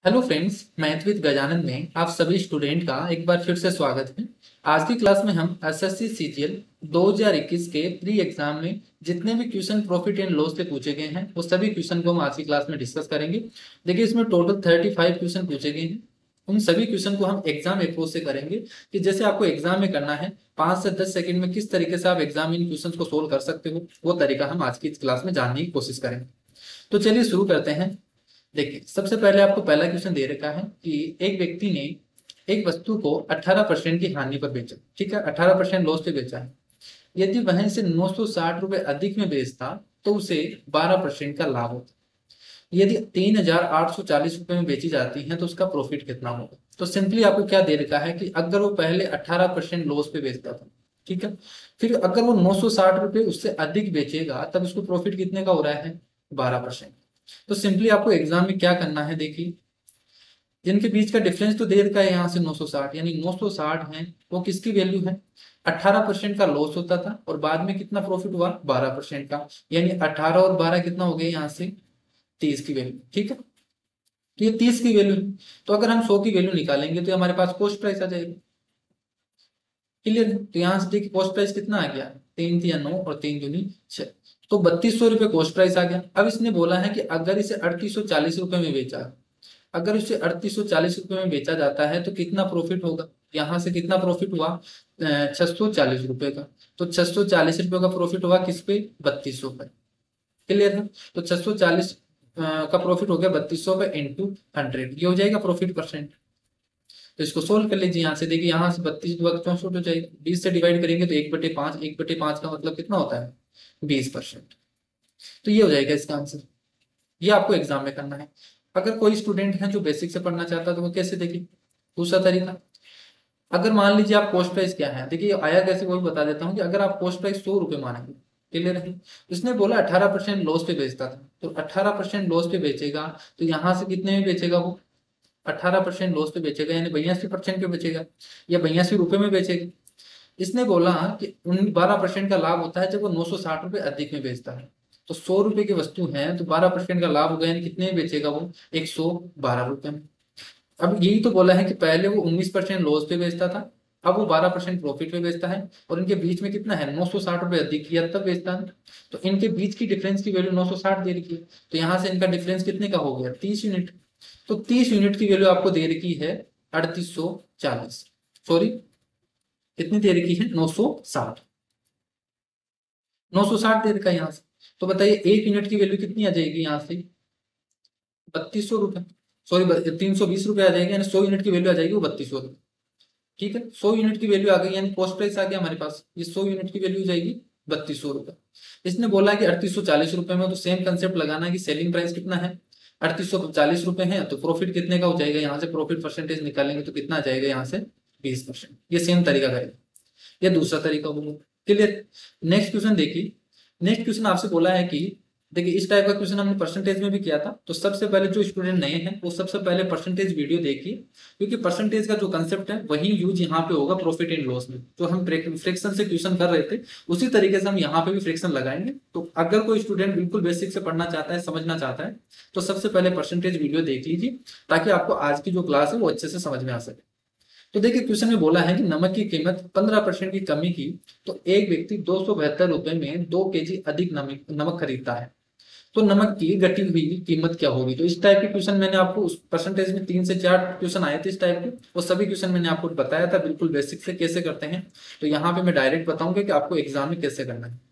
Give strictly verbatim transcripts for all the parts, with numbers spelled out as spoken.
Hello friends, math with Gajanan में आप सभी स्टूडेंट का एक बार फिर से स्वागत है। आज की क्लास में हम एसएससी सीजीएल दो हज़ार इक्कीस के प्री एग्जाम में जितने भी क्वेश्चन प्रॉफिट एंड लॉस से पूछे गए हैं वो सभी क्वेश्चन को हम आज की क्लास में डिस्कस करेंगे। देखिए, इसमें टोटल थर्टी फाइव क्वेश्चन पूछे गए हैं। उन सभी क्वेश्चन को हम एग्जाम अप्रोच से करेंगे कि जैसे आपको एग्जाम में करना है, पांच से दस सेकंड में किस तरीके से आप एग्जाम इन क्वेश्चन को सोल्व कर सकते हो, वो तरीका हम आज की इस क्लास में जानने की कोशिश करेंगे। तो चलिए शुरू करते हैं। देखिए, सबसे पहले आपको पहला क्वेश्चन दे रखा है कि एक व्यक्ति ने एक वस्तु को अठारह परसेंट की हानि पर बेचा। ठीक है, अठारह परसेंट लॉस पे बेचा है। यदि वह इसे नौ सौ साठ रुपए अधिक में बेचता तो उसे बारह परसेंट का लाभ होता। यदि तीन हजार आठ सौ चालीस रुपए में बेची जाती है तो उसका प्रॉफिट कितना होगा। तो सिंपली आपको क्या दे रखा है कि अगर वो पहले अठारह परसेंट लॉस पे बेचता था, ठीक है, फिर अगर वो नौ सौ साठ रुपए उससे अधिक बेचेगा तब उसको प्रॉफिट कितने का हो रहा है, बारह परसेंट। तो सिंपली आपको एग्जाम में क्या करना है, देखिए, जिनके बीच का डिफरेंस तो दे रखा है यहाँ से नौ सौ साठ, यानी नौ सौ साठ है वो किसकी वैल्यू है, अठारह परसेंट का लॉस होता था और बाद में कितना प्रॉफिट हुआ, बारह परसेंट का। यानी अठारह और बारह कितना हो गया यहाँ से, तीस की वैल्यू। ठीक है, तो ये तीस की वैल्यू है। तो अगर हम सौ की वैल्यू निकालेंगे तो हमारे पास कॉस्ट प्राइस आ जाएगी। क्लियर है? तो यहाँ से देखिए कॉस्ट प्राइस कितना आ गया, तीन तिया नौ और तीन दूनी छह, तो बत्तीस सौ रुपये कॉस्ट प्राइस आ गया। अब इसने बोला है कि अगर इसे अड़तीस सौ चालीस रुपए में बेचा, अगर इसे अड़तीस सौ चालीस रुपए में बेचा जाता है तो कितना प्रॉफिट होगा। यहाँ से कितना प्रॉफिट हुआ, छह सौ चालीस रुपए का। तो छह सौ चालीस रुपए का प्रॉफिट हुआ किस पे, बत्तीस सौ पे। क्लियर है? तो छह सौ चालीस का प्रॉफिट हो गया बत्तीस सौ पे इंटू हंड्रेड, ये हो जाएगा प्रॉफिट परसेंट। तो इसको सोल्व कर लीजिए। यहाँ से देखिए, यहाँ से बत्तीस दो चौसठ हो जाएगा, बीस से डिवाइड करेंगे तो एक बटे पांच, एक बटे पांच का मतलब कितना होता है, बीस परसेंट। तो ये हो जाएगा इसका आंसर। ये आपको एग्जाम में करना है। अगर कोई स्टूडेंट है जो बेसिक से पढ़ना चाहता है तो वो कैसे देखे, दूसरा तरीका, अगर मान लीजिए आप कॉस्ट प्राइस क्या है, देखिए आया कैसे वही बता देता हूँ कि अगर आप कॉस्ट प्राइस सौ रुपए मानेंगे, क्लियर है, इसने बोला अठारह परसेंट लॉस पे बेचता था, तो अठारह परसेंट लॉस पे बेचेगा तो यहाँ से कितने में बेचेगा वो, अठारह परसेंट लॉस पे बेचेगा यानी बयासी परसेंट पे बेचेगा या बयासी रुपए में बेचेगा। इसने बोला कि उन बारह परसेंट का लाभ होता है जब वो नौ सौ साठ रुपए अधिक में बेचता है। तो सौ रुपए की वस्तु है तो बारह परसेंट का लाभ होगा, यानी कितने में बेचेगा वो, एक सौ बारह रुपए में। अब यही तो बोला है कि पहले वो उन्नीस परसेंट लॉस पे बेचता था, अब वो बारह परसेंट प्रॉफिट पे बेचता है, और इनके बीच में कितना है, नौ सौ साठ रुपए अधिक किया तब बेचता है। तो इनके बीच की डिफरेंस की वैल्यू नौ सौ साठ दे रखी है, तो यहाँ से इनका डिफरेंस कितने का हो गया, तीस यूनिट। तो तीस यूनिट की वैल्यू आपको दे रखी है अड़तीस सौ चालीस, सॉरी कितनी दे रखी है, नौ सौ साठ, नौ सौ साठ दे रखा है यहाँ से। तो बताइए एक यूनिट की वैल्यू कितनी आ जाएगी यहाँ से, बत्तीस सौ रुपए, सॉरी तीन सौ बीस रुपए आ जाएगी, यानी सौ यूनिट की वैल्यू आ जाएगी वो बत्तीस सौ रुपए। ठीक है, सौ यूनिट की वैल्यू आ गई, यानी कॉस्ट प्राइस आ गया हमारे पास, ये सौ यूनिट की वैल्यू जाएगी बत्तीस सौ रुपए। इसने बोला कि अड़तीस सौ चालीस रुपए में, तो सेम कंसेप्ट लगाना है कि सेलिंग प्राइस कितना है, अड़तीस सौ चालीस रुपए है, तो प्रॉफिट कितने का हो जाएगा, यहाँ से प्रॉफिट परसेंटेज निकालेंगे तो कितना आ जाएगा यहाँ से, बीस परसेंट। ये सेम तरीका करेगा, ये दूसरा तरीका होगा। क्लियर? नेक्स्ट क्वेश्चन देखिए। नेक्स्ट क्वेश्चन आपसे बोला है कि देखिए, इस टाइप का क्वेश्चन हमने परसेंटेज में भी किया था, तो सबसे पहले जो स्टूडेंट नए हैं वो सबसे पहले परसेंटेज वीडियो देखिए, क्योंकि परसेंटेज का जो कंसेप्ट है वही यूज यहाँ पे होगा प्रॉफिट एंड लॉस में। जो हम फ्रैक्शन से क्वेश्चन कर रहे थे उसी तरीके से हम यहाँ पे भी फ्रैक्शन लगाएंगे। तो अगर कोई स्टूडेंट बिल्कुल बेसिक से पढ़ना चाहता है, समझना चाहता है, तो सबसे पहले परसेंटेज वीडियो देख लीजिए ताकि आपको आज की जो क्लास है वो अच्छे से समझ में आ सके। तो देखिए, क्वेश्चन में बोला है कि नमक की कीमत पंद्रह परसेंट की कमी की तो एक व्यक्ति दो सौ बहत्तर रुपए में दो केजी अधिक नमक नमक खरीदता है, तो नमक की घटी हुई कीमत क्या होगी। तो इस टाइप के क्वेश्चन मैंने आपको उस परसेंटेज में तीन से चार क्वेश्चन आए थे इस टाइप के, वो सभी क्वेश्चन मैंने आपको बताया था बिल्कुल बेसिक से कैसे करते हैं। तो यहाँ पे मैं डायरेक्ट बताऊंगा कि आपको एग्जाम में कैसे करना है।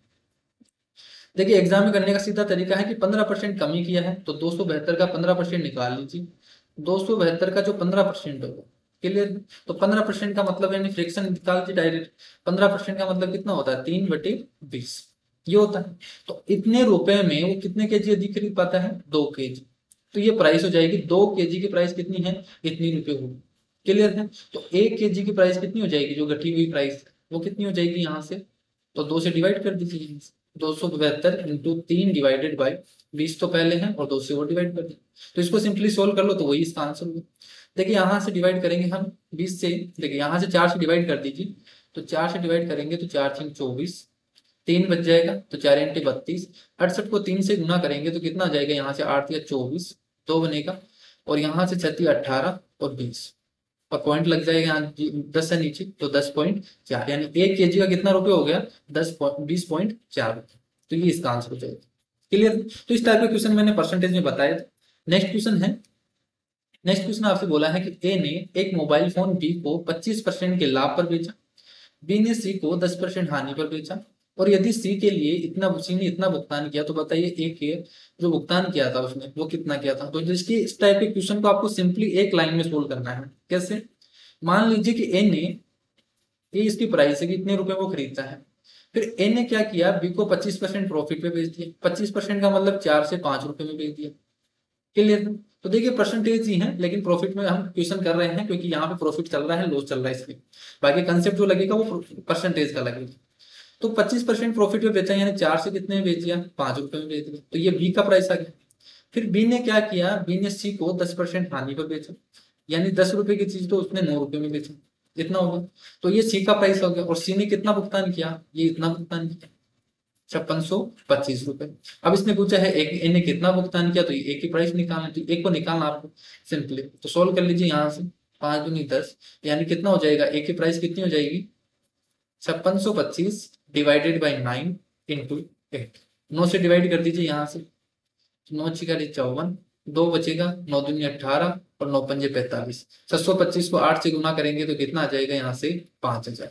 देखिए, एग्जाम में करने का सीधा तरीका है कि पंद्रह परसेंट कमी किया है तो दो सौ बहत्तर का पंद्रह परसेंट निकाल लीजिए। दो सौ बहत्तर का जो पंद्रह परसेंट होगा, क्लियर, तो पंद्रह परसेंट का मतलब यानी फ्रैक्शन निकाल दीजिए डायरेक्ट। पंद्रह परसेंट का मतलब कितना होता है, तीन बटे बीस, ये होता है। तो इतने रुपए में वो कितने केजी अधिक खरीद पाता है, दो केजी। तो ये प्राइस हो जाएगी, दो केजी की प्राइस कितनी है, इतनी रुपए होगी। क्लियर है? तो एक केजी की प्राइस कितनी हो जाएगी, जो घटी हुई प्राइस वो कितनी हो जाएगी यहाँ से, तो दो से डिवाइड कर दीजिए यहाँ से। दो सौ बहत्तर इंटू तीन डिवाइडेड बाई बीस तो पहले है और दो से वो डिवाइड कर दिया, तो इसको सिंपली सोल्व कर लो तो वही इसका आंसर होगा। देखिए, यहाँ से डिवाइड करेंगे हम बीस से, देखिए यहाँ से चार से डिवाइड कर दीजिए, तो चार से डिवाइड करेंगे तो चार छः चौबीस, तीन बच जाएगा तो चार इंटे बत्तीस, अड़सठ को तीन से गुना करेंगे तो कितना आ जाएगा यहाँ से, आठ या चौबीस, दो बनेगा। और यहाँ से छत्तीस अट्ठारह और बीस, और पॉइंट लग जाएगा यहाँ दस से नीचे, तो दस पॉइंट चार, यानी एक केजी का कितना रुपये हो गया, दस बीस पॉइंट चार रुपये। तो ये इसका आंसर हो जाएगा। क्लियर? तो इस टाइप के क्वेश्चन मैंने परसेंटेज में बताया था। नेक्स्ट क्वेश्चन है, नेक्स्ट क्वेश्चन आपसे बोला है कि ए ने एक मोबाइल फोन बी को पच्चीस परसेंट के लाभ पर बेचा, बी ने सी को दस परसेंट हानि पर बेचा, और यदि सी के लिए इतना सी ने इतना भुगतान किया, तो बताइए ए के जो भुगतान किया था उसने वो कितना किया था। तो जिसकी इस टाइप के क्वेश्चन को आपको सिंपली एक लाइन में सोल्व करना है। कैसे? मान लीजिए कि ए ने, ए इसकी प्राइस है कि इतने रुपए वो खरीदता है, फिर ए ने क्या किया, बी को पच्चीस परसेंट प्रॉफिट पे बेच दिया। पच्चीस परसेंट का मतलब चार से पांच रुपए में बेच दिया। क्लियर? तो देखिए परसेंटेज ही है, लेकिन प्रॉफिट में हम क्वेश्चन कर रहे हैं क्योंकि यहाँ पे प्रॉफिट चल रहा है, लॉस चल रहा है, इसलिए बाकी कंसेप्ट जो लगेगा वो परसेंटेज का लगेगा। तो पच्चीस परसेंट प्रॉफिट में बेचा, यानी चार से कितने में बेच दिया, पांच रुपए में बेच दिया, तो ये बी का प्राइस आ गया। फिर बी ने क्या किया, बी ने सी को दस परसेंट हानि पर बेचा, यानी दस रुपए की चीज तो उसने नौ रुपए में बेचा, इतना होगा। तो ये सी का प्राइस हो गया। और सी ने कितना भुगतान किया, ये इतना भुगतान किया, छप्पन सौ पच्चीस रुपए। अब इसने पूछा है एक ए ने कितना भुगतान किया, तो एक ही प्राइस निकालना, तो एक को निकालना आपको सिंपली। तो सोल्व कर लीजिए यहाँ से, पांच दूनी दस, यानी कितना हो जाएगा, एक की प्राइस कितनी हो जाएगी, छप्पन सौ पच्चीस divided by nine into eight. नौ से डिवाइड कर दीजिए यहाँ से, नौ छिका चौवन, दो बचेगा, नौ दूनी अट्ठारह और नौ पंजे पैंतालीस। छह सौ पच्चीस को आठ से गुना करेंगे तो कितना आ जाएगा यहाँ से, पांच हजार।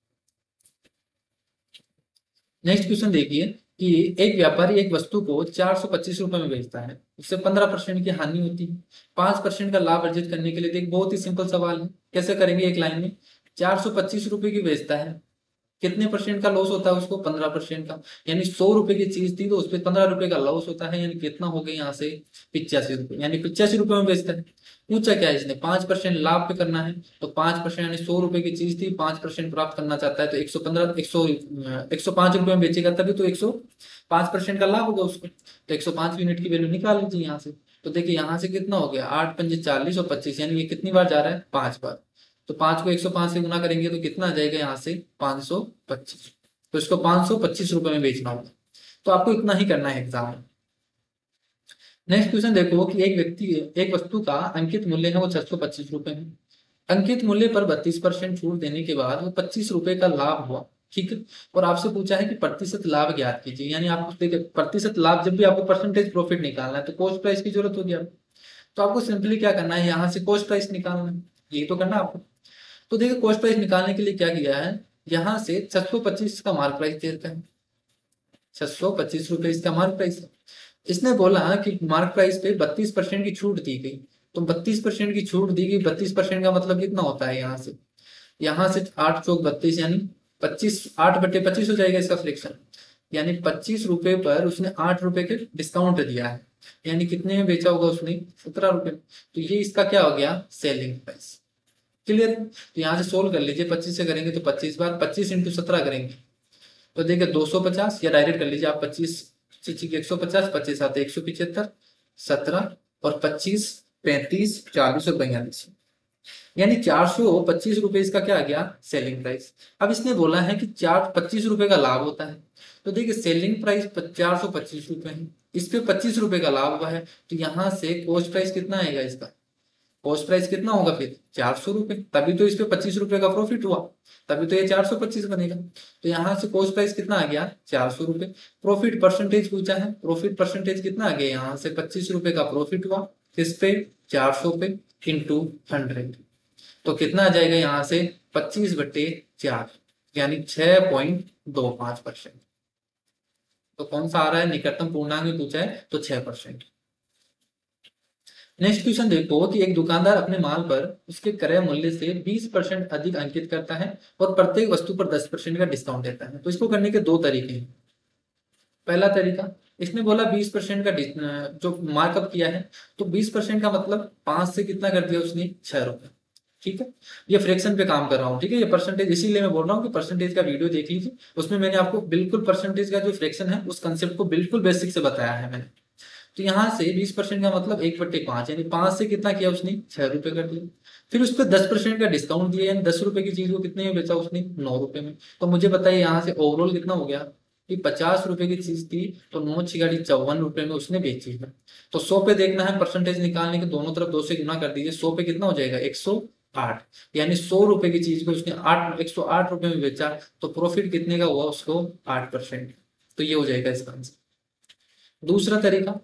नेक्स्ट क्वेश्चन देखिए कि एक व्यापारी एक वस्तु को चार सौ पच्चीस रुपए में बेचता है, उससे पंद्रह परसेंट की हानि होती है। पांच परसेंट का लाभ अर्जित करने के लिए देख, बहुत ही सिंपल सवाल है, कैसे करेंगे, एक लाइन में चार सौ पच्चीस रुपए की बेचता है, कितने परसेंट का लॉस होता है उसको, पंद्रह परसेंट का, यानी सौ रुपए की चीज थी तो उस पर पंद्रह रुपए का लॉस होता है, यानी कितना हो गया यहाँ से, पिचासी रुपए, यानी पिचासी रुपए में बेचता है। पूछा क्या है इसने, पांच परसेंट लाभ पे करना है, तो पांच परसेंट यानी सौ रुपए की चीज थी, पांच परसेंट प्राप्त करना चाहता है, तो एक सौ पंद्रह एक सौ एक सौ पांच रुपए में बेचेगा, तभी तो एक सौ पांच परसेंट का लाभ होगा उसको। तो एक सौ पांच यूनिट की वैल्यू निकाल लीजिए यहाँ से। तो देखिए यहाँ से कितना हो गया, आठ पंजे चालीस और पच्चीस, यानी ये कितनी बार जा रहा है, पांच बार। तो पांच को एक सौ पांच से गुना करेंगे तो कितना आ जाएगा यहाँ से, पांच सौ पच्चीस। तो इसको पांच सौ पच्चीस रुपए में बेचना होगा। तो आपको इतना ही करना है एग्जाम में। नेक्स्ट क्वेश्चन देखो कि एक व्यक्ति, एक वस्तु का अंकित मूल्य है वो छह सौ पच्चीस रुपए है, अंकित मूल्य पर बत्तीस परसेंट छूट देने के बाद वो पच्चीस रुपए का लाभ हुआ, ठीक है। और आपसे पूछा है कि प्रतिशत लाभ ज्ञात कीजिए, यानी आपको देखिए प्रतिशत लाभ, जब भी आपको परसेंटेज प्रॉफिट निकालना है तो कॉस्ट प्राइस की जरूरत होगी आपको। तो आपको सिंपली क्या करना है, यहाँ से कॉस्ट प्राइस निकालना है, यही तो करना है आपको। तो देखिए कॉस्ट प्राइस निकालने के लिए क्या किया है, यहाँ से छह सौ पच्चीस का मार्क प्राइस देता है, छह सौ पच्चीस रुपए इसका मार्क प्राइस है। इसने बोला कि मार्क प्राइस पे बत्तीस परसेंट की छूट दी गई, तो बत्तीस परसेंट की छूट दी गई, बत्तीस परसेंट का मतलब कितना होता है, यहाँ से यहाँ से आठ चौक बत्तीस, यानी पच्चीस, आठ बटे पच्चीस हो जाएगा इसका फ्रैक्शन, यानी पच्चीस रुपए पर उसने आठ रुपए के डिस्काउंट दिया है, यानी कितने में बेचा होगा उसने, सत्रह रुपए। तो ये इसका क्या हो गया, सेलिंग प्राइस। क्लियर? तो यहाँ से सोल्व कर लीजिए, पच्चीस से करेंगे तो पच्चीस बार, पच्चीस इंटू सत्रह करेंगे तो देखिए दो सौ पचास, या डायरेक्ट कर लीजिए आप, पच्चीस एक सौ पचास, पच्चीस आते एक सौ पिछहत्तर, सत्रह और पच्चीस पैंतीस चालीस और बयालीस, यानी चार सौ पच्चीस रुपए इसका क्या आ गया, सेलिंग प्राइस। अब इसने बोला है कि चार पच्चीस रुपए का लाभ होता है, तो देखिए सेलिंग प्राइस चार सौ पच्चीस रुपए है, इस पे पच्चीस रुपए का लाभ हुआ है, तो यहाँ से कॉस्ट प्राइस कितना आएगा इसका, कॉस्ट प्राइस कितना होगा फिर, चार सौ रुपए, तभी तो इस पे पच्चीस रुपए का प्रॉफिट हुआ, तभी तो ये चार सौ पच्चीस बनेगा। तो यहाँ से कॉस्ट प्राइस कितना आ गया, चार सौ रुपए। प्रॉफिट परसेंटेज पूछा है, प्रॉफिट परसेंटेज कितना आ गया, यहाँ से पच्चीस रुपए का प्रॉफिट हुआ, किस पे, चार सौ पे इंटू हंड्रेड, तो कितना आ जाएगा यहाँ से, पच्चीस बटे चार, यानी छह पॉइंट दो पांच परसेंट। तो कौन सा आ रहा है, निकटतम पूर्णांक में पूछा है तो छह परसेंट। नेक्स्ट क्वेश्चन देखो कि एक दुकानदार अपने माल पर उसके क्रय मूल्य से बीस परसेंट अधिक अंकित करता है और प्रत्येक वस्तु पर दस परसेंट का डिस्काउंट देता है। तो इसको करने के दो तरीके हैं। पहला तरीका, इसने बोला बीस परसेंट का जो मार्कअप किया है, तो बीस परसेंट का मतलब पांच से कितना कर दिया उसने, छह रुपए, ठीक है। ये फ्रैक्शन पे काम कर रहा हूँ, ठीक है, ये परसेंटेज, इसीलिए मैं बोल रहा हूँ कि परसेंटेज का वीडियो देख लीजिए, उसमें मैंने आपको बिल्कुल परसेंटेज का जो फ्रैक्शन है उस कंसेप्ट को बिल्कुल बेसिक से बताया है मैंने। तो यहाँ से बीस परसेंट का मतलब एक बट्टे पांच, यानी पांच से कितना किया उसने, छह रुपए कर दिया, फिर उस पर दस परसेंट का डिस्काउंट दिया, यानी दस रुपए की चीज को कितने में बेचा उसने, नौ रुपए में। तो मुझे बताइए यहाँ से ओवरऑल कितना हो गया, कि पचास रुपए की चीज थी तो नौ छियाड़ी चौवन रुपए में उसने बेची है। तो सौ पे देखना है, परसेंटेज निकालने के दोनों तरफ दो से गुना कर दीजिए, सौ पे कितना हो जाएगा एक सौ आठ, यानी सौ रुपए की चीज को उसने आठ एक सौ आठ रुपए में बेचा, तो प्रॉफिट कितने का हुआ उसको आठ परसेंट। तो ये हो जाएगा इसका आंसर। दूसरा तरीका,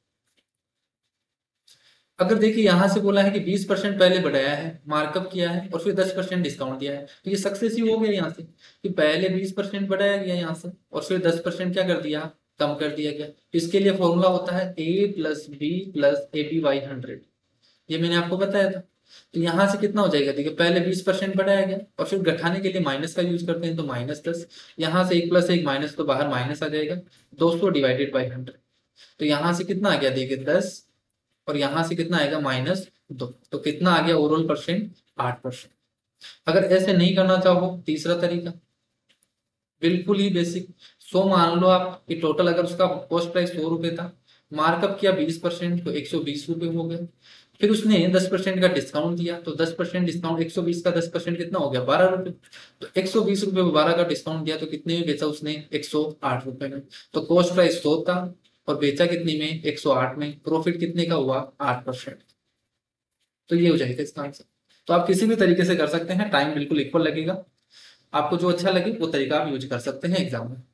अगर देखिए यहां से बोला है कि बीस परसेंट पहले बढ़ाया है, मार्कअप किया है और फिर दस परसेंट डिस्काउंट दिया है, तो ये सक्सेसिव हो गया यहाँ से कि पहले बीस परसेंट बढ़ाया गया यहाँ से और फिर दस परसेंट क्या कर दिया, कम कर दिया गया। इसके लिए फॉर्मूला होता है A plus B plus A B by hundred, ये मैंने आपको बताया था। तो यहाँ से कितना हो जाएगा, देखिए पहले बीस परसेंट बढ़ाया गया और फिर घटाने के लिए माइनस का यूज करते हैं, तो माइनस दस, यहाँ से एक प्लस एक माइनस, तो बाहर माइनस आ जाएगा, दो सौ डिवाइडेड बाई हंड्रेड। तो यहाँ से कितना आ गया, देखिए दस, और यहां से कितना आएगा माइनस दो, तो कितना आ गया ओवरऑल परसेंट, आठ परसेंट। अगर ऐसे नहीं करना चाहो, तीसरा तरीका बिल्कुल ही बेसिक, सौ मान लो आप कि टोटल अगर उसका कॉस्ट प्राइस सौ रुपए था, मार्कअप किया बीस परसेंट तो एक सौ बीस रुपए हो गए, फिर उसने दस परसेंट का डिस्काउंट दिया, तो दस परसेंट डिस्काउंट, एक सौ बीस का दस परसेंट कितना हो गया, बारह रुपए। तो एक सौ बीस रुपए में बारह का डिस्काउंट दिया तो कितने में बेचा उसने, एक सौ आठ रुपए में। तो कॉस्ट प्राइस सौ था और बेचा कितने में, एक सौ आठ में, प्रॉफिट कितने का हुआ, आठ परसेंट। तो ये हो जाएगा इसका आंसर। तो आप किसी भी तरीके से कर सकते हैं, टाइम बिल्कुल इक्वल लगेगा, आपको जो अच्छा लगे वो तरीका आप यूज कर सकते हैं एग्जाम में।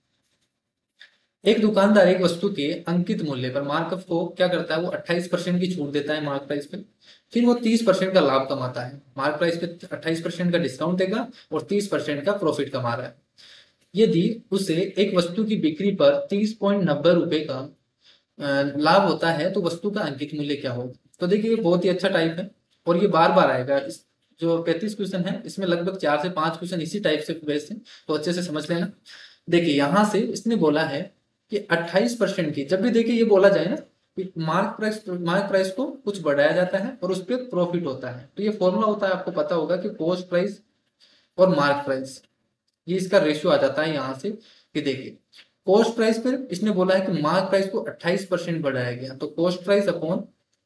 एक दुकानदार एक वस्तु के अंकित मूल्य पर मार्कअप को क्या करता है, वो अट्ठाईस परसेंट की छूट देता है मार्क प्राइस पे, फिर वो तीस परसेंट का लाभ कमाता है। मार्क प्राइस पे अट्ठाईस परसेंट का डिस्काउंट देगा और तीस परसेंट का प्रॉफिट कमा रहा है। यदि उसे एक वस्तु की बिक्री पर तीस पॉइंट नब्बे रुपए का अ, लाभ होता है तो वस्तु का अंकित मूल्य क्या होगा। तो देखिए ये बहुत ही अच्छा टाइप है और ये बार बार आएगा। इस जो पैंतीस क्वेश्चन है इसमें लगभग चार से पांच क्वेश्चन इसी टाइप से बेस्ड हैं, तो अच्छे से समझ लेना। देखिए यहाँ से इसने बोला है कि अट्ठाईस परसेंट की, जब भी देखिए ये बोला जाए ना कि मार्क प्राइस मार्क प्राइस को कुछ बढ़ाया जाता है और उस पर प्रॉफिट होता है, तो ये फॉर्मूला होता है, आपको पता होगा कि कॉस्ट प्राइस और मार्क प्राइस, ये इसका रेशियो आ जाता है यहाँ से कि देखिए कॉस्ट प्राइस पर इसने बोला है कि मार्क प्राइस को अट्ठाईस परसेंट बढ़ाया गया, तो कॉस्ट प्राइस अपॉन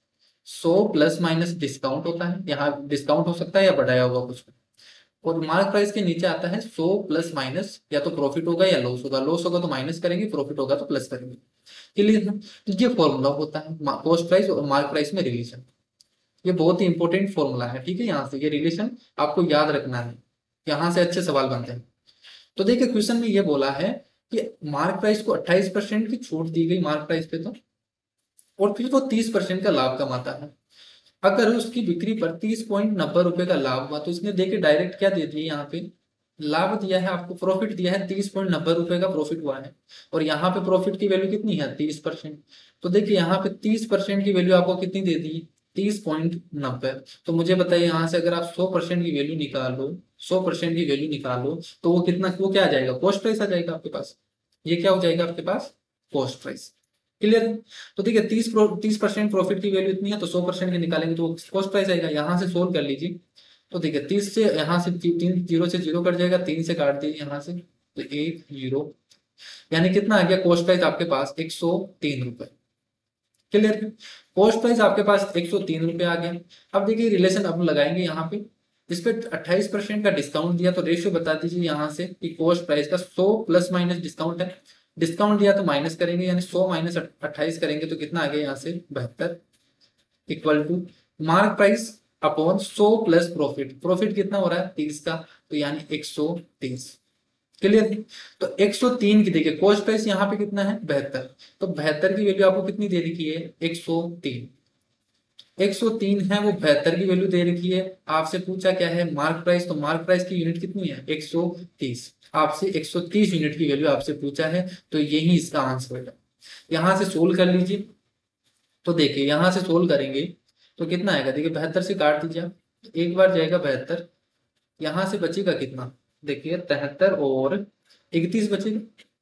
सौ प्लस माइनस डिस्काउंट होता है, यहाँ डिस्काउंट हो सकता है या बढ़ाया हुआ कुछ, और मार्क प्राइस के नीचे आता है सौ प्लस माइनस, या तो प्रॉफिट होगा या लॉस होगा, लॉस होगा तो माइनस करेंगे, प्रॉफिट होगा तो प्लस करेंगे। क्लियर है, तो ये फॉर्मूला होता है कॉस्ट प्राइस और मार्क प्राइस में रिलेशन। ये बहुत ही इंपॉर्टेंट फॉर्मूला है, ठीक है। यहाँ से ये रिलेशन आपको याद रखना है, यहाँ से अच्छे सवाल बनते हैं। तो देखिए क्वेश्चन में ये बोला है कि मार्क प्राइस को अट्ठाईस परसेंट की छूट दी गई मार्क प्राइस पे, तो और फिर वो तीस परसेंट का लाभ कमाता है। अगर उसकी बिक्री पर तीस पॉइंट नब्बे रुपए का लाभ हुआ, तो इसने देखिए डायरेक्ट क्या दे दिया, यहाँ पे लाभ दिया है आपको, प्रॉफिट दिया है, तीस पॉइंट नब्बे रुपए का प्रॉफिट हुआ है, और यहाँ पे प्रॉफिट की वैल्यू कितनी है, तीस परसेंट। तो देखिए यहाँ पे तीस परसेंट की वैल्यू आपको कितनी दे दी, तीस पॉइंट नब्बे। तो मुझे बताइए यहाँ से अगर आप सौ परसेंट की वैल्यू निकालो, सौ परसेंट की वैल्यू निकालो तो वो कितना, वो क्या आ जाएगा, कॉस्ट प्राइस आ जाएगा आपके पास। ये क्या हो जाएगा आपके पास, कॉस्ट प्राइस। क्लियर। तो ठीक है, तीस तीस परसेंट प्रॉफिट की वैल्यू इतनी है, तो सौ परसेंट की निकालेंगे तो कॉस्ट प्राइस आएगा। यहाँ से सोल्व कर लीजिए, तो ठीक है, तीस से यहाँ से ती, तीन जीरो से जीरो कट जाएगा, तीन से काट दीजिए यहाँ से, तो एक जीरो, यानी कितना आ गया कॉस्ट प्राइस आपके पास, एक सौ तीन रुपए। क्लियर। कॉस्ट प्राइस आपके पास एक सौ तीन रुपए आ गया। अब देखिए रिलेशन अब लगाएंगे यहाँ पे, इस पे अट्ठाईस परसेंट का डिस्काउंट दिया, तो रेशियो बता दीजिए यहाँ से कि कॉस्ट प्राइस का सौ प्लस माइनस डिस्काउंट है, डिस्काउंट दिया तो माइनस करेंगे, यानी सौ माइनस अट्ठाईस करेंगे तो कितना आ गया यहाँ से बहत्तर, equal to mark price upon सौ प्लस प्रॉफिट, प्रॉफिट कितना हो रहा है तीस का, तो यानी एक सौ तीस। क्लियर। तो एक सौ तीन की देखिए कॉस्ट प्राइस यहाँ पे कितना है बहत्तर, तो बहत्तर की वैल्यू आपको कितनी दे रखी है, एक सौ तीन। एक सौ तीन है वो बहत्तर की वैल्यू दे रखी है, आपसे पूछा क्या है मार्क प्राइस, तो मार्क प्राइस की यूनिट कितनी है एक सौ तीस, आपसे एक सौ तीस यूनिट की वैल्यू आपसे पूछा है, तो यही इसका आंसर है। यहां से सोल्व कर लीजिए, तो देखिए यहां से सोल्व करेंगे तो कितना आएगा, देखिए बहत्तर से काट दीजिए आप, एक बार जाएगा बहत्तर, यहां से बचेगा कितना, देखिए तिहत्तर और इकतीस बचेगा।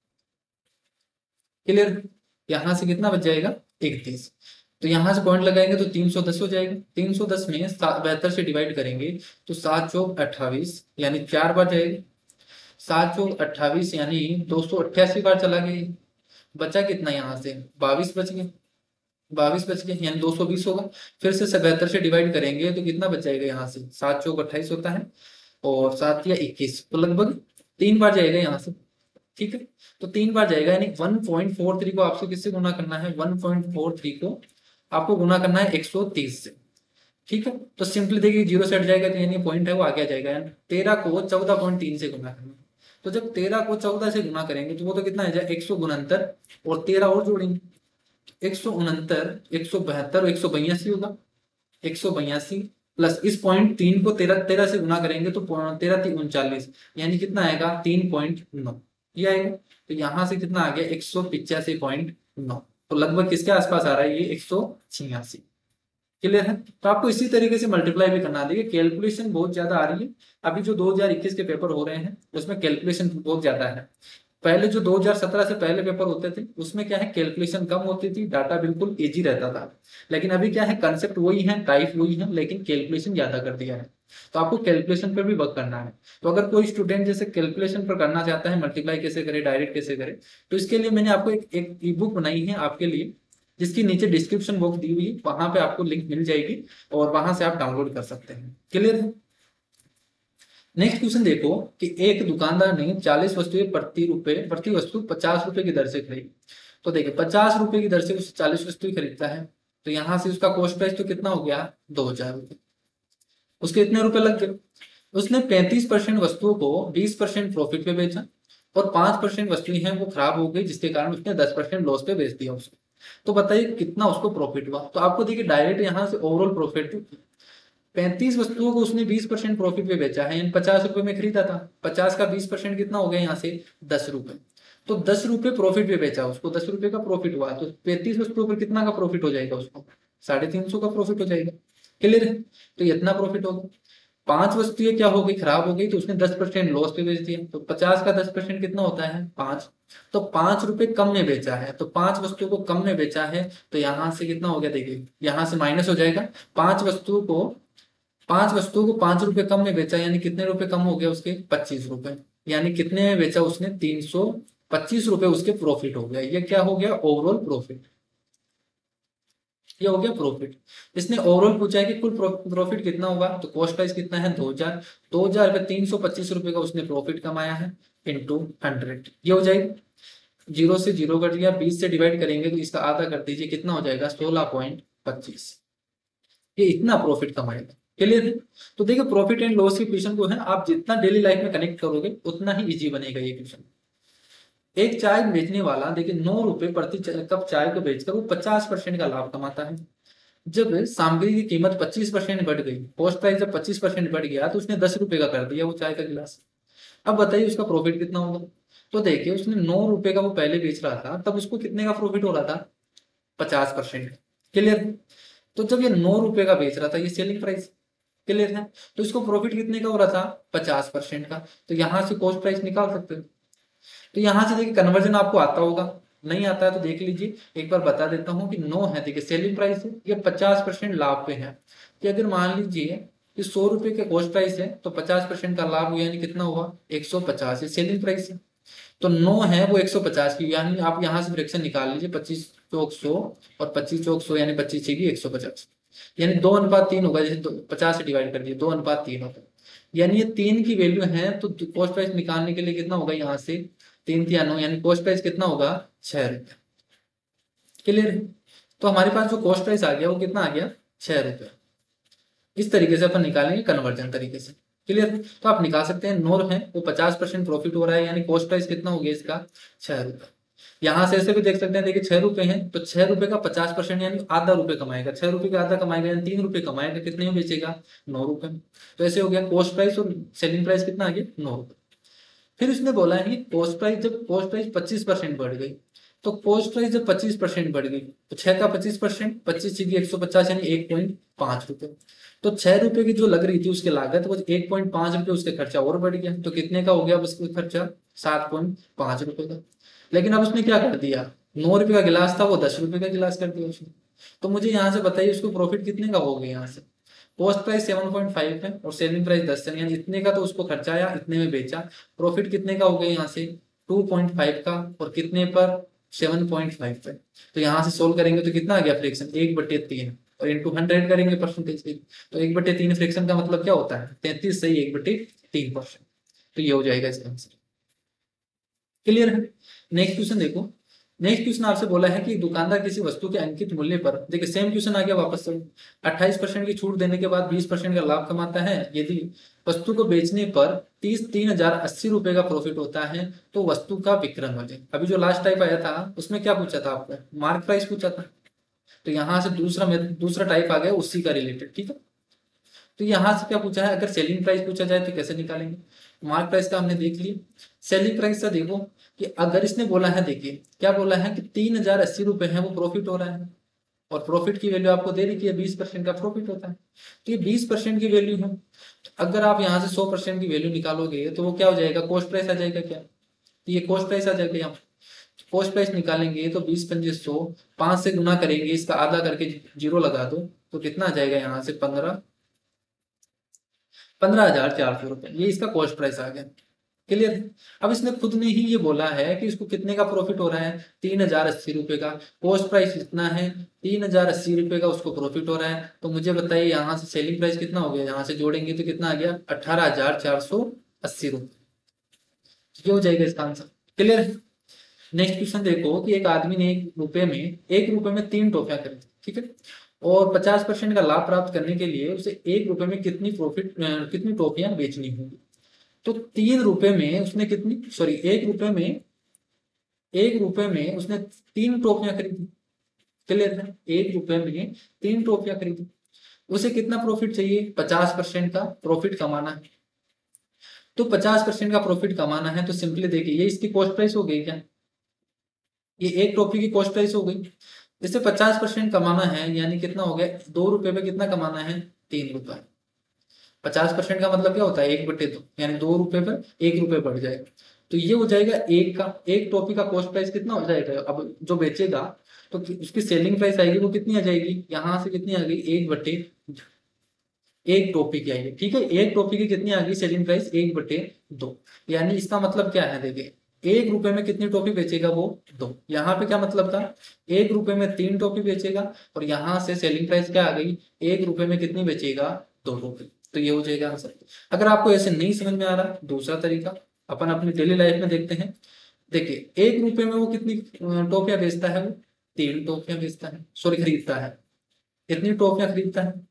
क्लियर। यहां से कितना बच जाएगा इकतीस, तो यहां से पॉइंट लगाएंगे तो तीन सौ दस हो जाएगा, तीन सौ दस में बहत्तर से डिवाइड करेंगे तो सात चौक अट्ठाईस, यानी चार बार जाएगा, सात चौक अट्ठाईस यानी दो सौ अट्ठासी बार चला गया, बचा कितना यहाँ से बाईस बच गए, बाईस बच गए यानी दो सौ बीस होगा। फिर से बहत्तर से डिवाइड करेंगे तो कितना बच जाएगा यहाँ से, सात चौक अट्ठाईस होता है और सात या इक्कीस, तो लगभग तीन बार जाएगा यहाँ से, ठीक है, तो तीन बार जाएगा, यानी वन पॉइंट फोर थ्री को आपसे किससे गुना करना है, वन पॉइंट फोर थ्री को आपको गुना करना है एक सौ तीस से। ठीक है, तो सिंपली देखिए जीरो से हट जाएगा तो यानी पॉइंट है वो आगे आ जाएगा, यानी तेरह को चौदह पॉइंट तीन से गुना करना है। तो जब तेरह को चौदह से गुना करेंगे तो वो तो कितना आ जाएगा, एक सौ उनहत्तर और तेरह और जोड़ेंगे, एक सौ उनहत्तर, एक सौ बहत्तर, एक सौ बयासी होगा, एक सौ बयासी प्लस इस पॉइंट तीन को तेरह तेरह से गुना करेंगे तो तेरह तीन उनचालीस, यानी कितना आएगा, तीन पॉइंट नौ, ये आएगा। तो यहाँ से कितना आ गया, एक सौ पिचासी पॉइंट नौ, तो लगभग किसके आसपास आ रहा है, ये एक सौ छियासी। क्लियर है, तो आपको इसी तरीके से मल्टीप्लाई भी करना, देखिए कैलकुलेशन बहुत ज्यादा आ रही है। अभी जो दो हज़ार इक्कीस के पेपर हो रहे हैं उसमें कैलकुलेशन बहुत ज्यादा है। पहले जो दो हज़ार सत्रह से पहले पेपर होते थे उसमें क्या है, कैलकुलेशन कम होती थी, डाटा बिल्कुल इजी रहता था। लेकिन अभी क्या है, कंसेप्ट वही है, टाइप वही है, लेकिन कैलकुलेशन ज्यादा कर दिया है। तो आपको कैलकुलेशन पर भी वर्क करना है। तो अगर कोई स्टूडेंट जैसे कैलकुलेशन पर करना चाहता है, मल्टीप्लाई कैसे करे, डायरेक्ट कैसे करे, तो इसके लिए मैंने आपको एक एक ई बुक बनाई है आपके लिए, जिसकी नीचे डिस्क्रिप्शन बॉक्स दी हुई है, वहां पे आपको लिंक मिल जाएगी और वहां से आप डाउनलोड कर सकते हैं। क्लियर है। नेक्स्ट क्वेश्चन देखो कि एक दुकानदार ने चालीस वस्तुएं प्रति रुपए प्रति वस्तु पचास रुपए की दर से खरीदी। तो देखिए पचास रुपए की दर से उसे चालीस वस्तुएं खरीदता है, तो यहां से उसका कॉस्ट प्राइस तो कितना हो गया, दो हजार रुपये। उसके इतने रुपए लग गए। उसने पैंतीस परसेंट वस्तुओं को बीस परसेंट प्रॉफिट पे बेचा और पांच परसेंट वस्तुएं हैं वो खराब हो गई, जिसके कारण उसने दस परसेंट लॉस पे बेच दिया उसको। तो बताइए कितना उसको प्रॉफिट हुआ। तो आपको देखिए डायरेक्ट यहाँ से ओवरऑल प्रॉफिट, पैंतीस वस्तुओं को उसने बीस परसेंट प्रॉफिट पे बेचा है, यानी पचास रुपए में खरीदा था, पचास का बीस परसेंट कितना हो गया यहाँ से, दस रुपए। तो दस रुपए प्रॉफिट पे बेचा, उसको दस रुपए का प्रॉफिट हुआ, तो पैंतीस वस्तुओं पर कितना का प्रॉफिट हो जाएगा, उसको साढ़े तीन सौ का प्रॉफिट हो जाएगा। क्लियर है, तो इतना प्रॉफिट होगा। पांच वस्तुएं क्या हो गई, खराब हो गई, तो उसने दस परसेंट लॉस पे बेच दिया, तो पचास का दस परसेंट कितना होता है, पांच। तो पांच रुपए कम में बेचा है, तो पांच वस्तुओं को कम में बेचा है, तो यहां से कितना हो गया, देखिए यहां से माइनस हो जाएगा। पांच वस्तुओं को पांच वस्तुओं को पांच रुपए कम में बेचा, यानी कितने रुपए कम हो गए उसके, पच्चीस रुपए। यानी कितने में बेचा उसने, तीन सौ पच्चीस रुपए उसके प्रॉफिट हो गया। ये क्या हो गया, ओवरऑल प्रॉफिट। ये हो गया प्रॉफिट। इसने ओवरऑल पूछा है कि कुल प्रॉफिट कितना होगा, तो कॉस्ट प्राइस कितना है, दो हजार। दो हजार पे तीन सौ पच्चीस रुपए का उसने प्रॉफिट कमाया है, इंटू हंड्रेड, ये हो जाएगा। जीरो से जीरो कर दिया, बीस से डिवाइड करेंगे तो इसका आधा कर दीजिए, कितना हो जाएगा, सोलह पॉइंट पच्चीस। ये इतना प्रॉफिट कमाएगा। क्लियर है। तो देखिए प्रॉफिट एंड लॉस के क्वेश्चन को है आप जितना डेली लाइफ में कनेक्ट करोगे उतना ही इजी बनेगा ये क्वेश्चन। एक चाय बेचने वाला देखिए नौ रुपए प्रति कप चाय को बेचकर वो पचास परसेंट का लाभ कमाता है। जब सामग्री की कीमत पच्चीस परसेंट बढ़ गई, कॉस्ट प्राइस जब पच्चीस परसेंट बढ़ गया, तो उसने दस रुपए का कर दिया वो चाय का गिलास। अब बताइए उसका प्रॉफिट कितना होगा। तो देखिए उसने नौ रुपए का वो पहले बेच रहा था, तब उसको कितने का प्रॉफिट हो रहा था, पचास परसेंट। क्लियर। तो जब ये नौ रुपए का बेच रहा था, ये सेलिंग प्राइस। क्लियर है, तो इसको प्रॉफिट कितने का हो रहा था, पचास परसेंट का। तो यहां से कॉस्ट प्राइस निकाल सकते हो। तो यहां से देखिए कन्वर्जन आपको आता होगा, नहीं आता है तो देख लीजिए, एक बार बता देता हूं कि नौ है, देखिए सेलिंग प्राइस है, ये पचास परसेंट लाभ पे है। कि अगर मान लीजिए कि सौ रुपए के कॉस्ट प्राइस है तो पचास परसेंट का लाभ हुआ, यानी कितना हुआ, एक सौ पचास, ये सेलिंग प्राइस है। तो नौ है वो एक सौ पचास की, यानी आप यहाँ से फ्रैक्शन निकाल लीजिए, पच्चीस चौक सौ और पच्चीस चौक सौ, यानी पच्चीस की एक सौ पचास, यानी दो अनुपात तीन होगा, जैसे पचास से डिवाइड कर दिए, दो अनुपात तीन होता है। यानी ये तीन की वैल्यू है, तो कॉस्ट प्राइस निकालने के लिए कितना होगा, यहाँ से तीन तिया नौ, यानी कॉस्ट प्राइस कितना होगा, छह रुपये। क्लियर है। तो हमारे पास जो कॉस्ट प्राइस आ गया वो कितना आ गया, छह रुपये। इस तरीके से अपन निकालेंगे कन्वर्जन तरीके से। क्लियर। तो आप निकाल सकते हैं, नौ है वो पचास परसेंट प्रॉफिट हो रहा है, यानी कॉस्ट प्राइस कितना हो गया इसका, छह रुपये। यहाँ से ऐसे भी देख सकते हैं, देखिए छह रुपए हैं तो छह रुपए का पचास परसेंट यानी आधा रुपए कमाएगा, छह रुपए का आधा कमाएगा यानी तीन रुपए कमाएगा, कितने में बेचेगा, नौ रुपए में। तो ऐसे हो गया कॉस्ट प्राइस और सेलिंग प्राइस कितना आ गया, नौ रुपए। फिर उसने बोला है कि कॉस्ट प्राइस जब कॉस्ट प्राइस पच्चीस परसेंट बढ़ गई, तो कॉस्ट प्राइस जब पच्चीस परसेंट बढ़ गई तो छह का पच्चीस परसेंट, पच्चीस की एक सौ पचास यानी एक पॉइंट पांच रुपए। तो छह रुपए की जो लग रही थी उसकी लागत, वो एक पॉइंट पांच रुपए उसके खर्चा और बढ़ गया, तो कितने का हो गया उसका खर्चा, सात पॉइंट पांच रुपए का। लेकिन अब उसने क्या कर दिया, नौ रुपए का गिलास था वो दस रुपए का गिलास कर दिया उसने। तो मुझे यहाँ से बताइए उसको प्रॉफिट कितने का हो गया, यहाँ से cost price seven point five है और सेलिंग प्राइस दस है, यानी इतने का तो उसको खर्चा आया, इतने में बेचा। प्रॉफिट कितने का हो गया यहाँ से, टू पॉइंट फाइव का, और कितने पर, सेवन पॉइंट फाइव पे। तो यहाँ से सोल्व करेंगे तो कितना आ गया फ्रैक्शन, एक बटे तीन, और इंटू हंड्रेड करेंगे परसेंटेज के, तो एक बटे तीन फ्रैक्शन का मतलब क्या होता है, तैंतीस सही एक बटे तीन परसेंट। तो ये हो जाएगा इसका आंसर। क्लियर है। नेक्स्ट क्वेश्चन देखो। नेक्स्ट क्वेश्चन आपसे बोला है कि दुकानदार किसी वस्तु के अंकित मूल्य पर, देखिए सेम क्वेश्चन आ गया वापस से, अट्ठाईस परसेंट की छूट देने के बाद बीस परसेंट का लाभ कमाता है। यदि वस्तु को बेचने पर तीस तीन हजार अस्सी रुपए का प्रॉफिट होता है तो वस्तु का विक्रय मूल्य। अभी जो लास्ट टाइप आया था उसमें क्या पूछा था आपको, मार्क प्राइस पूछा था। तो यहाँ से दूसरा दूसरा टाइप आ गया उसी का रिलेटेड, ठीक है। तो यहाँ से क्या पूछा है, अगर सेलिंग प्राइस पूछा जाए तो कैसे निकालेंगे। मार्क प्राइस का हमने देख लिया। सेलिंग प्राइस का देखो कि अगर इसने बोला है, देखिए क्या बोला है कि तीन हजार अस्सी रुपए है वो प्रॉफिट हो रहा है, और प्रॉफिट की वैल्यू आपको दे रही है बीस परसेंट का प्रॉफिट होता है। तो ये बीस परसेंट की वैल्यू है। तो अगर आप यहाँ से सौ परसेंट की वैल्यू निकालोगे तो वो क्या हो जाएगा, कॉस्ट प्राइस आ जाएगा क्या, तो ये कॉस्ट प्राइस आ जाएगा। यहाँ कॉस्ट प्राइस निकालेंगे तो बीस पंजे सौ, पांच से गुना करेंगे, इसका आधा करके जीरो लगा दो तो कितना आ जाएगा यहाँ से पंद्रह पंद्रह हजार चार सौ रुपए, ये इसका कॉस्ट प्राइस आ गया। क्लियर है। अब इसने खुद ने ही ये बोला है कि इसको कितने का प्रॉफिट हो रहा है, तीन हजार अस्सी रुपए का। कॉस्ट प्राइस इतना है, तीन हजार अस्सी रुपए का उसको प्रॉफिट हो रहा है। तो मुझे बताइए यहाँ से सेलिंग प्राइस कितना हो गया, यहाँ से जोड़ेंगे तो कितना आ गया, अठारह हजार चार सौ अस्सी रुपए। ये हो जाएगा इसका आंसर। क्लियर है। नेक्स्ट क्वेश्चन देखो कि एक आदमी ने एक रुपए में एक रुपए में तीन टॉफियां खरीदी, ठीक है, और पचास परसेंट का लाभ प्राप्त करने के लिए उसे एक रुपए में कितनी प्रॉफिट कितनी टॉफियां बेचनी होंगी। तो तीन रुपए में उसने कितनी सॉरी एक रुपए में एक रुपए में उसने तीन टॉफियां खरीदी। क्लियर है। एक रुपए में तीन टॉफियां खरीदी, उसे कितना प्रॉफिट चाहिए, पचास परसेंट का प्रॉफिट कमाना है। तो पचास परसेंट का प्रॉफिट कमाना है तो सिंपली देखिए ये इसकी कॉस्ट प्राइस हो गई क्या, ये एक टॉफी की कॉस्ट प्राइस हो गई। इससे पचास परसेंट कमाना है यानी कितना हो गया, दो रुपए में कितना कमाना है, तीन रुपए। पचास परसेंट का मतलब क्या होता है, एक बटे दो, यानी दो रुपए पर एक रुपए बढ़ जाएगा। तो ये हो जाएगा एक का एक टॉफी का कॉस्ट प्राइस कितना हो जाएगा। अब जो बेचेगा तो उसकी सेलिंग प्राइस आएगी वो कितनी आ जाएगी, यहां से कितनी आ गई, एक बटे एक टॉफी की आएगी, ठीक है। एक टॉफी की कितनी आ गई सेलिंग प्राइस, एक बटे दो। यानी इसका मतलब क्या है, देखिए एक रुपए में कितनी टॉफी बेचेगा वो, दो। यहाँ पे क्या मतलब था, एक रुपए में तीन टॉफी बेचेगा, और यहाँ से सेलिंग प्राइस क्या आ गई, एक रुपए में कितनी बेचेगा, दो टॉफी। तो ये हो जाएगा आंसर। अगर आपको ऐसे नहीं समझ में आ रहा, दूसरा तरीका अपन अपनी डेली लाइफ में देखते हैं। देखिए एक रुपए में वो कितनी टॉफियां बेचता है, वो तीन टॉफियां बेचता है, सॉरी खरीदता है। कितनी टॉफियां खरीदता है,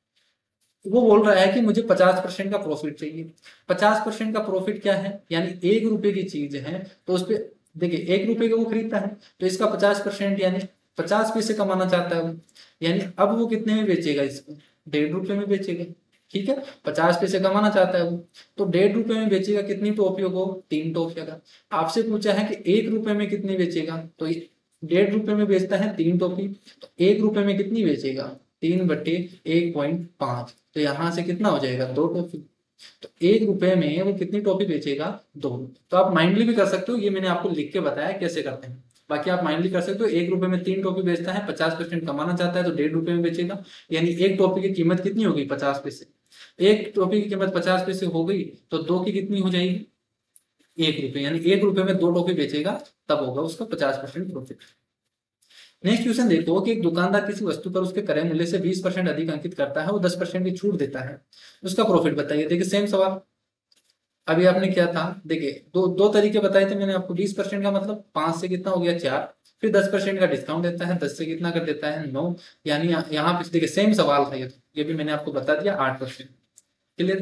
वो बोल रहा है कि मुझे पचास परसेंट का प्रॉफिट चाहिए। पचास परसेंट का प्रॉफिट क्या है, यानी एक रुपए की चीज है तो उस पर देखिए एक रुपए का वो खरीदता है तो इसका पचास परसेंट यानी पचास पैसे कमाना चाहता है वो। यानी अब वो कितने में बेचेगा, इसको डेढ़ रुपए में बेचेगा, ठीक है। पचास पैसे कमाना चाहता है वो, तो डेढ़ रुपए में बेचेगा कितनी टॉफियों को, तीन टॉफियों का। आपसे पूछा है कि एक रुपए में कितनी बेचेगा, तो डेढ़ रुपए में बेचता है तीन टॉफी, तो एक रुपए में कितनी बेचेगा, तीन बट्टे एक पॉइंट पांच। तो यहां से कितना हो जाएगा, दो टॉफी। तो एक रुपए में वो कितनी टॉफी बेचेगा, दो। तो आप माइंडली भी कर सकते हो, ये मैंने आपको लिख के बताया कैसे करते हैं। बाकी आप माइंडली कर सकते हो, एक रुपए में तीन टॉफी बेचता है, पचास परसेंट कमाना चाहता है तो डेढ़ रुपए में बेचेगा। यानी एक टॉफी की कीमत कितनी होगी, पचास पैसे। एक टॉफी की कीमत पचास पैसे हो गई तो दो की कितनी हो जाएगी, एक रुपए। यानी एक रुपए में दो टॉफी बेचेगा तब होगा उसका पचास परसेंट प्रॉफिट। नेक्स्ट क्वेश्चन देखो कि एक दुकानदार किसी वस्तु पर उसके क्रय मूल्य से बीस परसेंट अधिक अंकित करता है, वो दस परसेंट की छूट देता है, उसका प्रॉफिट बताइए। देखिए सेम सवाल अभी आपने क्या था, देखिए दो दो तरीके बताए थे मैंने आपको। बीस परसेंट का मतलब पांच से कितना हो गया, चार। फिर दस परसेंट का डिस्काउंट देता है, दस से कितना कर देता है, नौ। यानी यहाँ पे देखिए सेम सवाल था ये तो, ये भी मैंने आपको बता दिया, आठ परसेंट। क्लियर।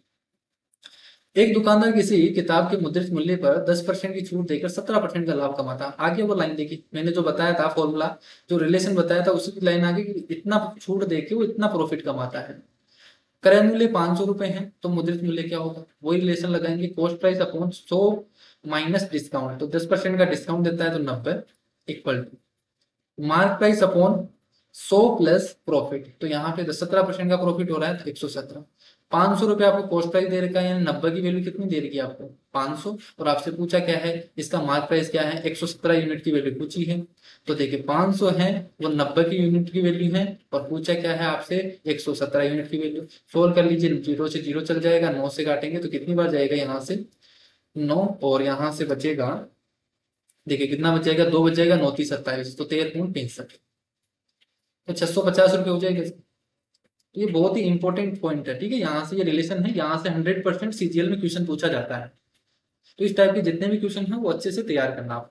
एक दुकानदार किसी किताब के मुद्रित मूल्य पर दस परसेंट की छूट देकर सत्रह परसेंट का लाभ कमाता। आगे वो लाइन देखी, मैंने जो बताया था फॉर्मूला, जो रिलेशन बताया था उसी की लाइन आगे कि इतना छूट देके वो इतना प्रॉफिट कमाता है। क्रय मूल्य पांच सौ रुपए है तो मुद्रित मूल्य क्या होगा, वही रिलेशन लगाएंगे, कॉस्ट प्राइस अपॉन सौ माइनस डिस्काउंट। तो दस परसेंट का डिस्काउंट देता है तो नब्बे equal to mark price upon सौ प्लस प्रॉफिट। तो यहाँ पे सत्रह परसेंट का प्रॉफिट हो रहा है तो एक सौ सत्रह। पांच सौ रुपए आपको कॉस्ट प्राइस दे रखा है, यानी नब्बे की वैल्यू कितनी दे रखी है आपको, पांच सौ। और आपसे पूछा क्या है, इसका मार्क प्राइस क्या है, एक सौ सत्रह यूनिट की वैल्यू पूछी है। तो देखिए पांच सौ है वो नब्बे की यूनिट की वैल्यू है, और पूछा क्या है आपसे, एक सौ सत्रह यूनिट की वैल्यू। सोल्व कर लीजिए, जीरो से जीरो चल जाएगा, नौ से काटेंगे तो कितनी बार जाएगा, यहाँ से नौ, और यहाँ से बचेगा, देखिए कितना बच जाएगा, दो बच जाएगा, नौ तीस सत्ताईस, तो तेरह पॉइंट पैंसठ। तो छह सौ पचास रुपये हो जाएगा। तो ये बहुत ही इंपॉर्टेंट पॉइंट है, ठीक है। यहाँ से ये रिलेशन है, यहाँ से हंड्रेड परसेंट सीजीएल में क्वेश्चन पूछा जाता है। तो इस टाइप के जितने भी क्वेश्चन हैं वो अच्छे से तैयार करना आप।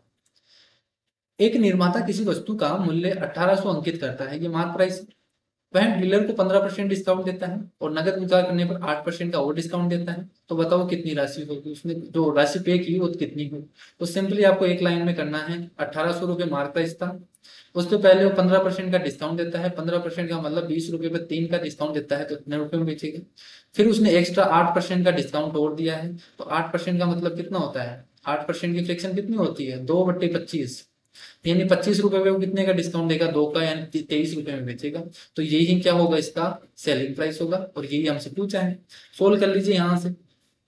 एक निर्माता किसी वस्तु का मूल्य अठारह सौ अंकित करता है, ये मार्क प्राइस। वह डीलर को पंद्रह परसेंट डिस्काउंट देता है और नगद उधार करने पर आठ परसेंट का और डिस्काउंट देता है। तो बताओ कितनी राशि होगी, उसने जो राशि पे की वो कितनी होगी। तो सिंपली आपको एक लाइन में करना है, अठारह सौ रुपये मार्क प्राइस था, उससे पहले वो पंद्रह परसेंट का डिस्काउंट देता है, पंद्रह परसेंट का मतलब बीस रुपये पे तीन का डिस्काउंट देता है तो कितने रुपये में बेचेगा। फिर उसने एक्स्ट्रा आठ परसेंट का डिस्काउंट और दिया है, तो आठ परसेंट का मतलब कितना होता है, आठ परसेंट की फ्रैक्शन कितनी होती है, दो बट्टे पच्चीस, यानी पच्चीस रुपए में वो कितने का डिस्काउंट देगा, दो का, यानी तेईस रुपए में बेचेगा। तो यही क्या होगा, इसका सेलिंग प्राइस होगा और यही हमसे पूछा है। सोल्व कर लीजिए यहाँ से।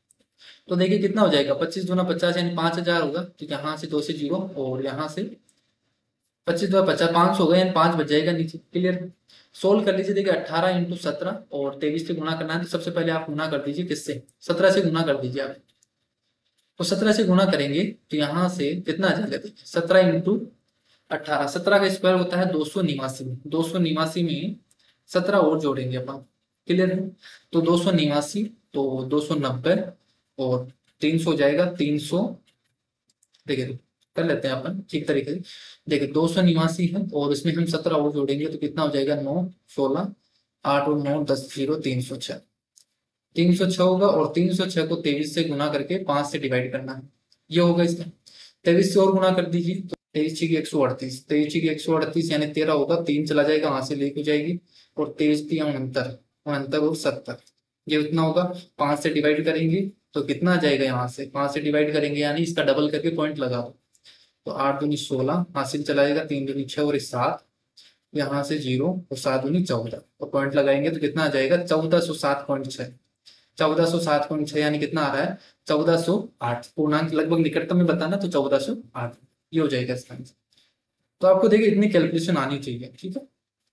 तो देखिए कितना हो जाएगा, पच्चीस दूना पचास यानी पांच हजार होगा। तो यहाँ से दो से जीरो और यहाँ से पच्चीस दो पचास, पांच सौ होगा यानी पांच बच जाएगा नीचे। क्लियर। सोल्व कर लीजिए। देखिए अट्ठारह इंटू सत्रह और तेईस से गुना करना है, तो सबसे पहले आप गुना कर दीजिए किससे, सत्रह से गुना कर दीजिए आप। तो सत्रह से गुना करेंगे तो यहाँ से कितना आ जाएगा, देखिए सत्रह इंटू अठारह, सत्रह का स्क्वायर होता है दो सौ निवासी में, दो सौ निवासी में सत्रह और जोड़ेंगे अपन। क्लियर है। तो दो सौ निवासी तो दो सौ नब्बे और तीन सौ जाएगा तीन सौ। देखिए कर लेते हैं अपन ठीक तरीके से। देखिए दो सौ निवासी है और इसमें हम सत्रह और जोड़ेंगे तो कितना हो जाएगा, नौ सोलह आठ और नौ दस, जीरो तीन सौ छह, तीन सौ छह होगा और तीन सौ छह को तेईस से गुना करके पांच से डिवाइड करना है, ये होगा इसका। तेईस से और गुना कर दीजिए तो तेईस की एक सौ अड़तीस, तेईस की एक सौ अड़तीस यानी तेरह होगा, तीन चला जाएगा वहां से लेके जाएगी और तेईस की उनहत्तर, उनहत्तर और सत्तर, ये उतना होगा। पांच से डिवाइड करेंगे तो कितना आ जाएगा, यहाँ से पांच से डिवाइड करेंगे यानी इसका डबल करके पॉइंट लगा दो। तो आठ दूनी सोलह, हासिल चला जाएगा, तीन दूनी छह और सात, यहाँ से जीरो और सात दूनी चौदह, तो पॉइंट लगाएंगे तो कितना आ जाएगा, चौदह सौ सात पॉइंट छह, चौदह सौ सात पॉइंट छह यानी कितना आ रहा है, चौदह सौ आठ। पूर्णांक लगभग निकटतम में बताना तो चौदह सौ आठ, ये हो जाएगा इसका आंसर। तो आपको देखिए इतनी कैलकुलेशन आनी चाहिए, ठीक है।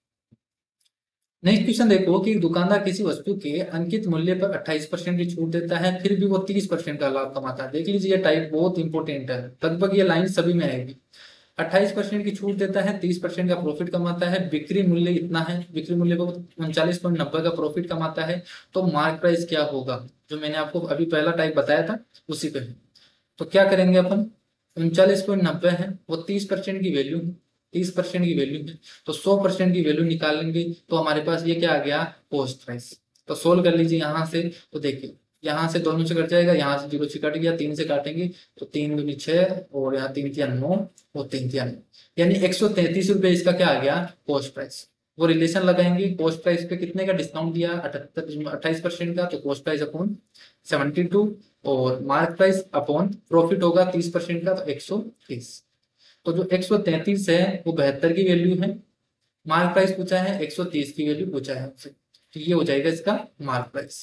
नेक्स्ट क्वेश्चन देखो कि दुकानदार किसी वस्तु के अंकित मूल्य पर अट्ठाईस परसेंट की छूट देता है, फिर भी वो तीस परसेंट का लाभ कमाता है। देख लीजिए ये टाइप बहुत इंपॉर्टेंट है, लगभग ये लाइन सभी में आएगी। अट्ठाईस परसेंट की छूट देता है, तीस परसेंट का प्रॉफिट कमाता है, बिक्री मूल्य इतना है, बिक्री मूल्य को उनचालीस पॉइंट नब्बे का प्रॉफिट कमाता है, तो मार्क प्राइस क्या होगा, जो मैंने आपको अभी पहला टाइप बताया था उसी पे है। तो क्या करेंगे अपन, उनचालीस पॉइंट नब्बे है वो तीस परसेंट की वैल्यू है, तीस परसेंट की वैल्यू है तो सौ परसेंट की वैल्यू निकालेंगे तो हमारे पास ये क्या आ गया, कॉस्ट प्राइस। तो सोल्व कर लीजिए यहाँ से। तो देखिए यहाँ से दोनों से कट जाएगा, यहाँ से जीरो से कट गया, तीन से काटेंगे तो तीन दूनी छह और यहाँ तीन तिया नौ और तीन तिया नौ, यानी एक सौ तैतीस रुपये इसका क्या आ गया, कॉस्ट प्राइस। वो रिलेशन लगाएंगे, कॉस्ट प्राइस पे कितने का डिस्काउंट दिया, अठहत्तर अट्ठाईस परसेंट का, तो cost price upon seventy two और मार्क प्राइस अपॉन प्रॉफिट होगा तीस परसेंट का, तो एक सौ तीस। तो जो एक सौ तैतीस है वो बहत्तर की वैल्यू है, मार्क प्राइस पूछा है एक सौ तीस की वैल्यू पूछा है आपसे, तो ये हो जाएगा इसका मार्क प्राइस।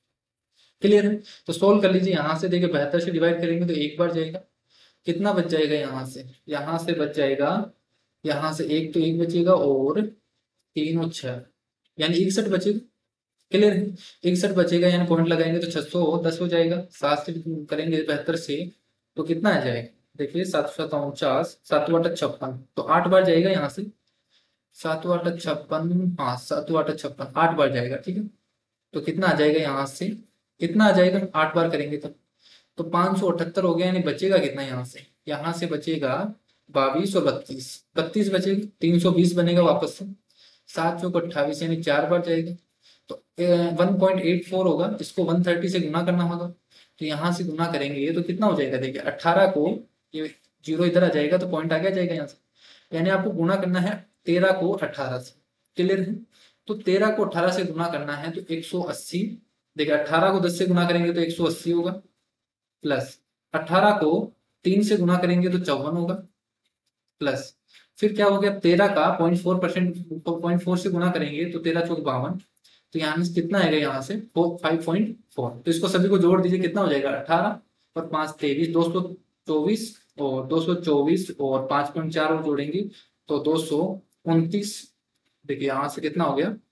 क्लियर है। तो सोल्व कर लीजिए यहाँ से। देखिए बहत्तर से डिवाइड करेंगे तो एक बार जाएगा, कितना बच जाएगा यहाँ से, यहाँ से बच जाएगा, यहाँ से एक तो एक बचेगा और तीन और छह यानी इकसठ बचेगा। क्लियर है। इकसठ बचेगा यानी पॉइंट लगाएंगे तो छह सौ दस हो जाएगा। सात से करेंगे बहत्तर से तो कितना आ जाएगा, देखिए सात सौ उनचास, सात आठ छप्पन, तो आठ बार जाएगा यहाँ से, सात आठ छप्पन, हाँ सात आठ छप्पन आठ बार जाएगा, ठीक है। तो कितना आ जाएगा यहाँ से, कितना आ जाएगा आठ बार करेंगे तब, तो पाँच सौ अठहत्तर हो गया, यानी बचेगा कितना यहाँ से, यहाँ से बचेगा बाईस और बत्तीस, बत्तीस बचेगा, तीन सौ बीस बनेगा वापस से, सात चौक अट्ठाईस यानी चार बार जाएगा, तो वन पॉइंट एट फोर होगा, इसको वन थर्टी से गुना करना होगा। तो यहाँ से गुना करेंगे तो कितना हो जाएगा, देखिए अट्ठारह को, ये जीरो इधर आ जाएगा तो पॉइंट आगे आ जाएगा यहाँ से, यानी आपको गुना करना है तेरह को अठारह से। क्लियर है। तो तेरह को अठारह से गुना करना है तो एक सौ अस्सी, देखिए अठारह को दस से गुना करेंगे तो एक सौ अस्सी होगा, प्लस अठारह को तीन से गुना करेंगे तो चौवन होगा, प्लस फिर क्या हो गया, तेरह का point four percent point four से गुना करेंगे तो तेरह चौक बावन, तो यहाँ से कितना आएगा, यहाँ से फाइव पॉइंट फोर। तो इसको सभी को जोड़ दीजिए, कितना हो जाएगा, अठारह और पांच तेईस, दो सौ चौबीस और दो सौ चौबीस और पांच पॉइंट चार और जोड़ेंगे तो दो सौ उनतीस। देखिए यहाँ से कितना हो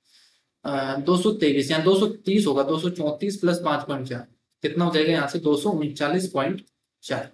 गया, दो सौ तेईस यहाँ दो सौ तीस होगा, दो सौ चौंतीस प्लस पांच पॉइंट चार कितना हो जाएगा, यहाँ से दो सौ उनचालीस पॉइंट चार,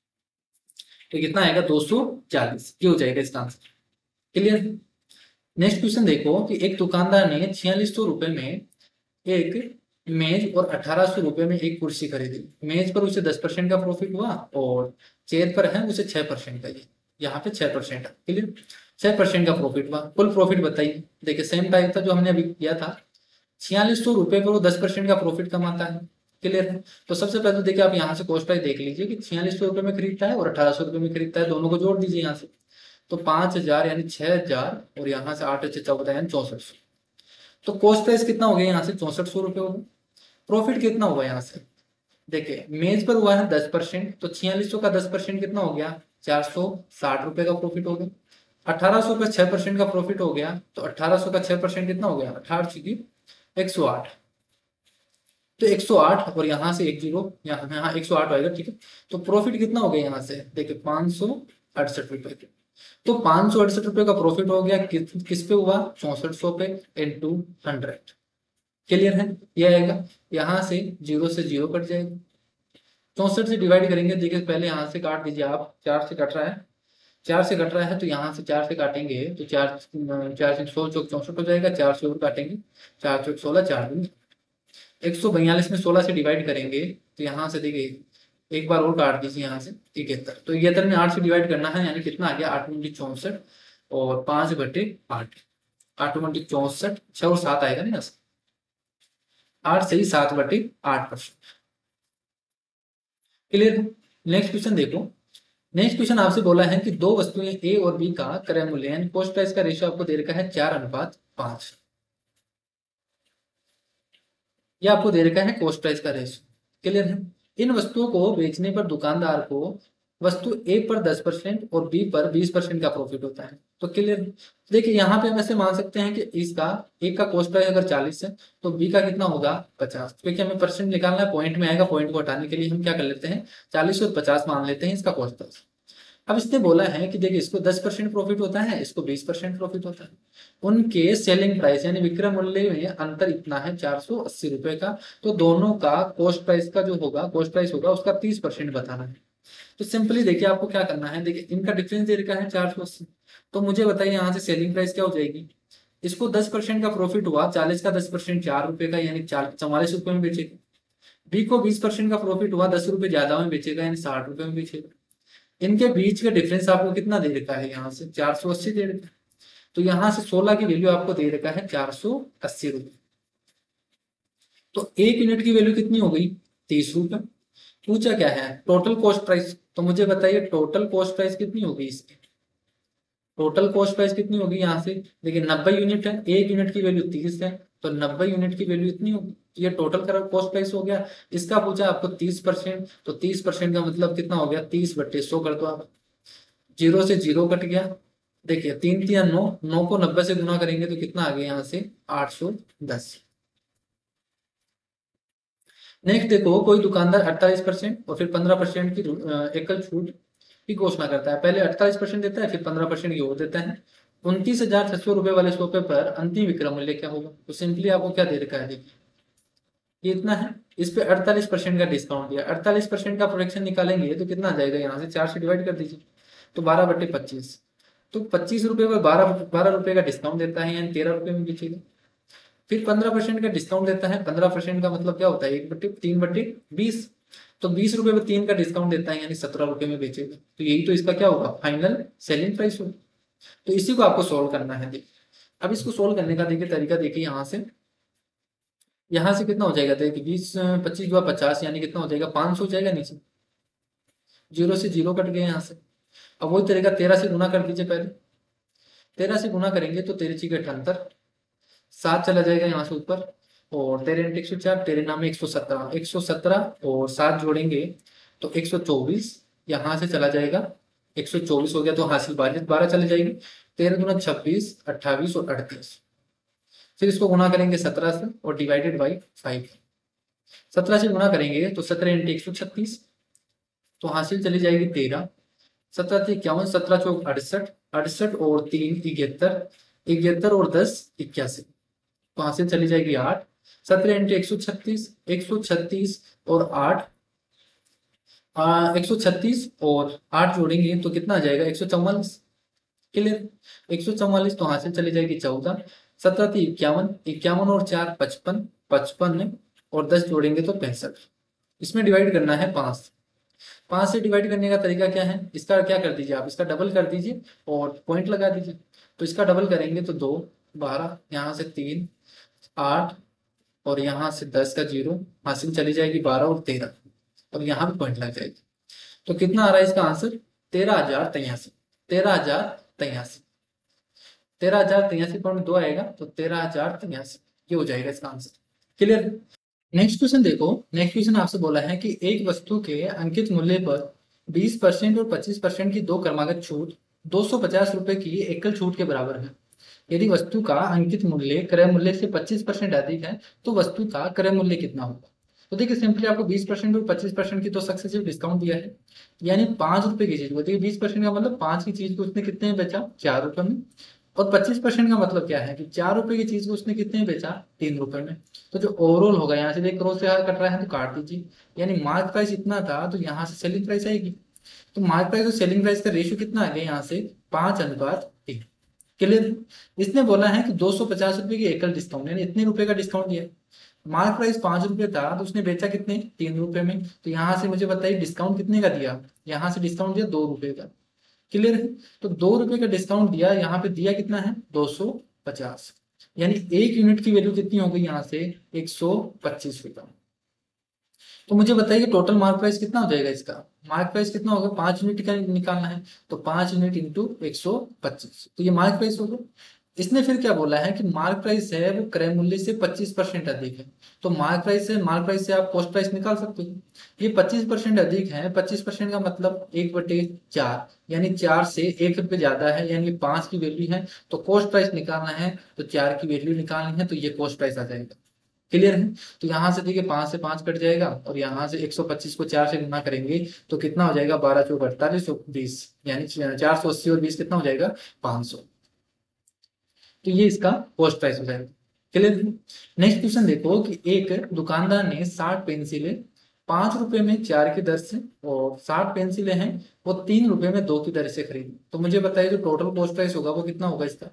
तो कितना आएगा दो सौ चालीस, ये हो जाएगा इसका आंसर। क्लियर। नेक्स्ट क्वेश्चन देखो कि एक दुकानदार ने छियालीस सौ रुपए में एक मेज और अठारह सौ रुपये में एक कुर्सी खरीदी। मेज पर उसे दस परसेंट का प्रॉफिट हुआ और चेयर पर है उसे छह परसेंट का, ये यहाँ पे छह परसेंट क्लियर, छह परसेंट का प्रॉफिट हुआ। कुल प्रॉफिट बताइए। देखिए सेम टाइप था जो हमने अभी किया था, छियालीस सौ रुपये पर वो दस परसेंट का प्रॉफिट कमाता है। क्लियर है। तो सबसे पहले तो देखिए आप यहाँ से कॉस्ट प्राइस देख लीजिए कि छियालीस सौ रुपये में खरीदता है और अठारह सौ रुपये में खरीदता है, दोनों को जोड़ दीजिए यहाँ से। तो पांच हजार यानी छह हजार और यहाँ से आठ अच्छे चौदह यानी चौसठ सौ। तो कॉस्ट प्राइस कितना हो गया यहाँ से, चौसठ सौ रुपये हो गया। प्रॉफिट कितना हुआ यहाँ से, देखिए मेज पर हुआ है दस परसेंट, तो छियालीस सौ का दस परसेंट कितना हो गया, चार सौ साठ रुपए का प्रॉफिट हो गया। अठारह सौ का छह परसेंट का प्रॉफिट हो गया, तो अठारह सौ का छह परसेंट कितना हो गया, अठारह छुकी एक सौ आठ। तो एक सौ आठ और यहाँ से एक जीरो, यहाँ यहाँ एक सौ आठ आएगा, ठीक है। तो प्रॉफिट कितना हो गया यहाँ से, देखिए पाँच सौ अड़सठ रुपए। तो पाँच सौ अड़सठ रुपए का प्रॉफिट हो गया, किस किस पे हुआ, चौसठ सौ पे इंटू हंड्रेड। क्लियर है। ये आएगा, यहाँ से जीरो से जीरो कट जाएगा, चौसठ से डिवाइड करेंगे। देखिए पहले यहाँ से काट दीजिए आप, चार से कट रहा है, चार से कट रहा है तो यहाँ से चार से काटेंगे तो चार चार से सौ चौक चौसठ हो जाएगा, चार से और काटेंगे, चार चौक सोलह, चार दिन एक सौ बयालीस में सोलह से डिवाइड करेंगे तो यहाँ से देखिए एक बार और काट दीजिए यहाँ से इकहत्तर। तो इकहत्तर में आठ से डिवाइड करना है, यानी कितना आ गया, आठ उन्नीस चौसठ और पांच बटे आठ, आठ उन्नीस चौसठ, छह और सात आएगा ना, आठ से ही सात बटे आठ परसेंट। क्लियर। नेक्स्ट क्वेश्चन देखो। नेक्स्ट क्वेश्चन आपसे बोला है कि दो वस्तुएं ए और बी का क्रय मूल्य यानी कॉस्ट प्राइस का रेशियो आपको दे रखा है चार अनुपात पांच। यह आपको दे रखा है कॉस्ट प्राइस का रेशियो। क्लियर है। इन वस्तुओं को बेचने पर दुकानदार को वस्तु ए पर दस परसेंट और बी पर बीस परसेंट का प्रॉफिट होता है। तो क्लियर। देखिए यहाँ पे हम ऐसे मान सकते हैं कि इसका एक का कॉस्ट प्राइस अगर चालीस है तो बी का कितना होगा, पचास, क्योंकि हमें परसेंट निकालना है, पॉइंट में आएगा, पॉइंट को हटाने के लिए हम क्या कर लेते हैं, चालीस और पचास मान लेते हैं इसका कॉस्ट प्राइस। अब इसने बोला है कि देखिए इसको दस परसेंट प्रॉफिट होता है, इसको बीस परसेंट प्रॉफिट होता है। उनके सेलिंग प्राइस यानी विक्रय मूल्य में अंतर इतना है चार सौ अस्सी रुपए का। तो दोनों का कॉस्ट प्राइस का जो होगा, कॉस्ट प्राइस होगा उसका तीस परसेंट बताना है। तो सिंपली देखिए आपको क्या करना है, देखिए इनका डिफरेंस दे रखा है चार सौ अस्सी। तो मुझे बताइए यहाँ से सेलिंग प्राइस क्या हो जाएगी, इसको दस परसेंट का प्रॉफिट हुआ, चालीस का दस परसेंट चार रुपए का यानी चार चौवालीस रुपए में बेचेगा। बी को बीस परसेंट का प्रॉफिट हुआ, दस रुपए ज्यादा में बेचेगा यानी साठ रुपए में बेचेगा। इनके बीच का डिफरेंस आपको कितना दे रखा है, यहाँ से चार सौ अस्सी दे रखा है। तो यहाँ से सोलह की वैल्यू आपको दे रखा है चार सौ अस्सी रुपए। तो एक यूनिट की वैल्यू कितनी हो गई, तीस रुपए। पूछा क्या है, टोटल कॉस्ट प्राइस। तो मुझे बताइए टोटल कॉस्ट प्राइस कितनी होगी इसकी, टोटल कॉस्ट प्राइस कितनी होगी, यहाँ से देखिए नब्बे यूनिट है, एक यूनिट की वैल्यू तीस है, तो नब्बे यूनिट की वैल्यू इतनी होगी। तो ये टोटल कॉस्ट प्राइस हो गया। इसका पूछा आपको तीस परसेंट, तो तीस परसेंट का मतलब कितना हो गया, तीस बट्टे सौ कर दो आप, जीरो से जीरो कट गया। देखिए तीन तीन नौ, नौ को नब्बे से गुना करेंगे तो कितना आ गया यहाँ से, आठ सौ दस। नेक्स्ट देखो, कोई दुकानदार अड़तालीस परसेंट और फिर पंद्रह परसेंट की अ, एकल छूट की घोषणा करता है। पहले अड़तालीस परसेंट देता है, फिर पंद्रह परसेंट की और देता है। उनतीस हजार छह सौ रुपए वाले सोफे पर अंतिम विक्रय मूल्य क्या होगा। तो सिंपली आपको क्या दे रखा है, देखिए ये इतना है, इस पे अड़तालीस परसेंट का डिस्काउंट दिया, अड़तालीस परसेंट का प्रोडक्शन निकालेंगे तो कितना आ जाएगा, यहाँ से चार से डिवाइड कर दीजिए तो बारह बट्टे पच्चीस। तो पच्चीस रुपए पर बारह बारह रुपए का डिस्काउंट देता है यानी तेरह रुपए में बेचेगा। फिर पंद्रह परसेंट का डिस्काउंट देता है, पंद्रह परसेंट का मतलब क्या होता है, एक बट्टे तीन बट्टे बीस। तो बीस रुपए पर तीन का डिस्काउंट देता है यानी सत्रह रुपए में बेचेगा। तो यही तो इसका क्या होगा, फाइनल सेलिंग प्राइस होगा। तो इसी को आपको सोल्व करना है। देखिए अब इसको सोल्व करने का देखिए तरीका, देखिए यहाँ से यहाँ से कितना हो जाएगा, देखिए बीस पच्चीस हुआ पचास यानी कितना हो जाएगा, पाँच सौ हो जाएगा नीचे, जीरो से जीरो कट गए यहाँ से। अब वही तरीका तेरह से गुना कर दीजिए, पहले तेरह से गुना करेंगे तो तेरह चीज अठहत्तर, सात चला जाएगा यहाँ से ऊपर और तेरह इंटू एक सौ चार, तेरह नाम एक सौ सत्रह, एक सौ सत्रह और सात जोड़ेंगे तो एक सौ चौबीस, यहाँ से चला जाएगा एक सौ चौबीस हो गया तो हासिल बारह बारह चले जाएगी, तेरह दूना छब्बीस, अट्ठाईस और अड़तीस। फिर इसको गुना करेंगे सत्रह से और डिवाइडेड बाई फाइव, सत्रह से गुना करेंगे तो सत्रह इंटू एक सौ छत्तीस, तो हासिल चली जाएगी तेरह, सत्रह से इक्यावन, सत्रह चौक अड़सठ, अड़सठ और तीन इकहत्तर, इकहत्तर और दस इक्यासी, तो हासिल चली जाएगी आठ, सत्रह इंटू एक सौ छत्तीस, एक सौ छत्तीस और आठ, एक सौ छत्तीस और आठ जोड़ेंगे तो कितना आ जाएगा, एक सौ चौवालीस। क्लियर, एक सौ चौवालीस, तो हासिल चली जाएगी चौदह, सत्रह थी इक्यावन, इक्यावन और चार पचपन, पचपन और दस जोड़ेंगे तो पैंसठ। इसमें डिवाइड करना है पाँच। पाँच से डिवाइड करने का तरीका क्या है, इसका क्या कर दीजिए आप, इसका डबल कर दीजिए और पॉइंट लगा दीजिए। तो इसका डबल करेंगे तो दो, बारह, यहाँ से तीन, आठ, और यहाँ से दस का जीरो, हासिल चली जाएगी बारह और तेरह, और यहाँ भी पॉइंट लग जाएगी। तो कितना आ रहा है इसका आंसर, तेरह हजार तियासी। तेरह हजार तियासी तेरह हजार तियासी पॉइंट दो आएगा, तो तेरह हजार तियासी ये हो जाएगा इसका आंसर। क्लियर। नेक्स्ट क्वेश्चन देखो। नेक्स्ट क्वेश्चन आपसे बोला है कि एक वस्तु के अंकित मूल्य पर बीस परसेंट और पच्चीस परसेंट की दो क्रमागत छूट दो सौ पचास रुपए की एकल छूट के बराबर है। यदि वस्तु का अंकित मूल्य क्रय मूल्य से पच्चीस परसेंट अधिक है तो वस्तु का क्रय मूल्य कितना होगा। तो देखिए सिंपली आपको बीस परसेंट और पच्चीस परसेंट की तो सक्सेसिव डिस्काउंट दिया है, यानी पांच रुपए की चीज को, देखिए बीस परसेंट का मतलब पांच की चीज को उसने कितने में बेचा, चार रुपए में। और पच्चीस परसेंट का मतलब क्या है कि चार रुपए की चीज को उसने कितने में बेचा, तीन रुपए में। तो जो ओवरऑल होगा, यहाँ से एक करोड़ से कट रहा है तो काट दीजिए, यानी मार्क प्राइस इतना था तो यहाँ से सेलिंग प्राइस आएगी। तो मार्क प्राइस और सेलिंग प्राइस का रेशियो कितना आ गया यहाँ से, पांच अनुपात एक। क्लियर। इसने बोला है कि दो सौ पचास रुपए की एकल डिस्काउंट, यानी इतने रुपए का डिस्काउंट दिया। मार्क प्राइस पांच रुपए था तो उसने बेचा कितने, तीन रुपए में। तो यहाँ से मुझे बताइए डिस्काउंट कितने का दिया, यहाँ से डिस्काउंट दिया दो रुपए का। क्लियर है। तो दो रुपए का डिस्काउंट दिया, यहाँ पे दिया कितना है, दो सौ पचास, यानी एक यूनिट की वैल्यू कितनी हो गई यहाँ से, एक सौ पच्चीस रुपए। तो मुझे बताइए टोटल मार्क प्राइस कितना हो जाएगा इसका। मार्क प्राइस कितना होगा, पांच यूनिट का निकालना है, तो पांच यूनिट इंटू एक सौ पच्चीस, तो ये मार्क प्राइस होगा। इसने फिर क्या बोला है कि मार्क प्राइस है वो क्रय मूल्य से पच्चीस परसेंट अधिक है। तो मार्क प्राइस है, मार्क प्राइस से आप कॉस्ट प्राइस निकाल सकते हो। ये पच्चीस परसेंट अधिक है, पच्चीस परसेंट का मतलब एक बटे चार, यानी चार से एक रुपए ज्यादा है, यानी पांच की वैल्यू है। तो कॉस्ट प्राइस निकालना है तो चार की वैल्यू निकालनी है, तो ये कॉस्ट प्राइस आ जाएगा। क्लियर है। तो यहाँ से देखिए पांच से पांच कट जाएगा, और यहाँ से एक सौ पच्चीस को चार से गुना करेंगे तो कितना हो जाएगा, बारह चौक अड़तालीस, बीस, यानी चार सौ अस्सी और बीस कितना हो जाएगा, पांच सौ। तो ये इसका कॉस्ट प्राइस हो जाएगा। क्लियर। नेक्स्ट क्वेश्चन देखो कि एक दुकानदार ने साठ पेंसिलें पांच रुपए में चार की दर से, और साठ पेंसिलें हैं वो तीन रुपए में दो की दर से खरीदी। तो मुझे बताइए जो टोटल कॉस्ट प्राइस होगा वो कितना होगा इसका।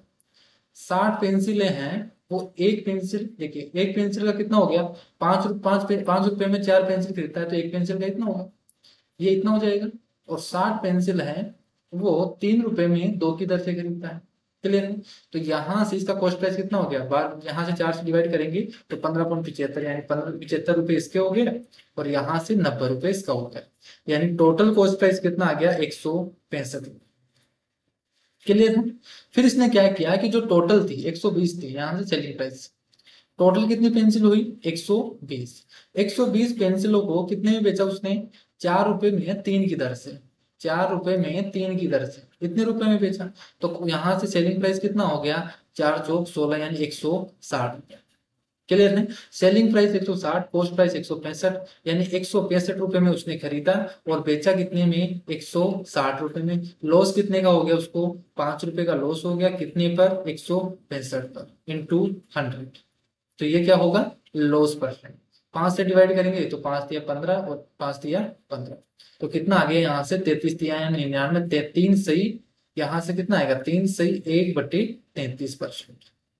साठ पेंसिलें हैं, वो एक पेंसिल, देखिए एक पेंसिल का कितना हो गया, पांच रुपए पांच पे, पांच रुपए में चार पेंसिल खरीदता है तो एक पेंसिल का इतना होगा, ये इतना हो जाएगा। और साठ पेंसिल है वो तीन रुपए में दो की दर से खरीदता है। क्लियर है। तो यहाँ से इसका कॉस्ट प्राइस कितना हो गया, बार यहाँ से चार से डिवाइड करेंगे तो पंद्रह पॉइंट पिछहत्तर, यानी पंद्रह पिछहत्तर रुपए इसके हो गए, और यहाँ से नब्बे रुपए इसका हो गया, यानी टोटल कॉस्ट प्राइस कितना आ गया, एक सौ पैंसठ रुपए। क्लियर है। फिर इसने क्या किया कि जो टोटल थी एक सौ बीस थी, यहां से सेलिंग प्राइस, टोटल कितनी पेंसिल हुई, एक सौ बीस। एक सौ बीस पेंसिलों को कितने में बेचा उसने, चार रुपए में तीन की दर से, चार रुपए में तीन की दर से इतने रुपए में बेचा। तो यहाँ से सेलिंग प्राइस कितना हो गया, चार चौक सोलह, यानी एक सौ साठ। क्लियर है। सेलिंग प्राइस एक सौ साठ, कॉस्ट प्राइस एक सौ पैंसठ, यानी एक सौ पैंसठ रुपए में उसने खरीदा और बेचा कितने में, एक सौ साठ रुपए में। लॉस कितने का हो गया उसको, पांच रुपए का लॉस हो गया, कितने पर, एक सौ पैंसठ पर, इंटू हंड्रेड। तो ये क्या होगा, लॉस परसेंट। पांच से डिवाइड करेंगे तो पांच दिया पंद्रह और पांच दिया पंद्रह, तो कितना आ गया यहाँ से तैतीस दिया, यानी निन्यानवे, तीन सही, यहाँ से कितना आएगा, तीन सही एक बटे तैतीस परसेंट,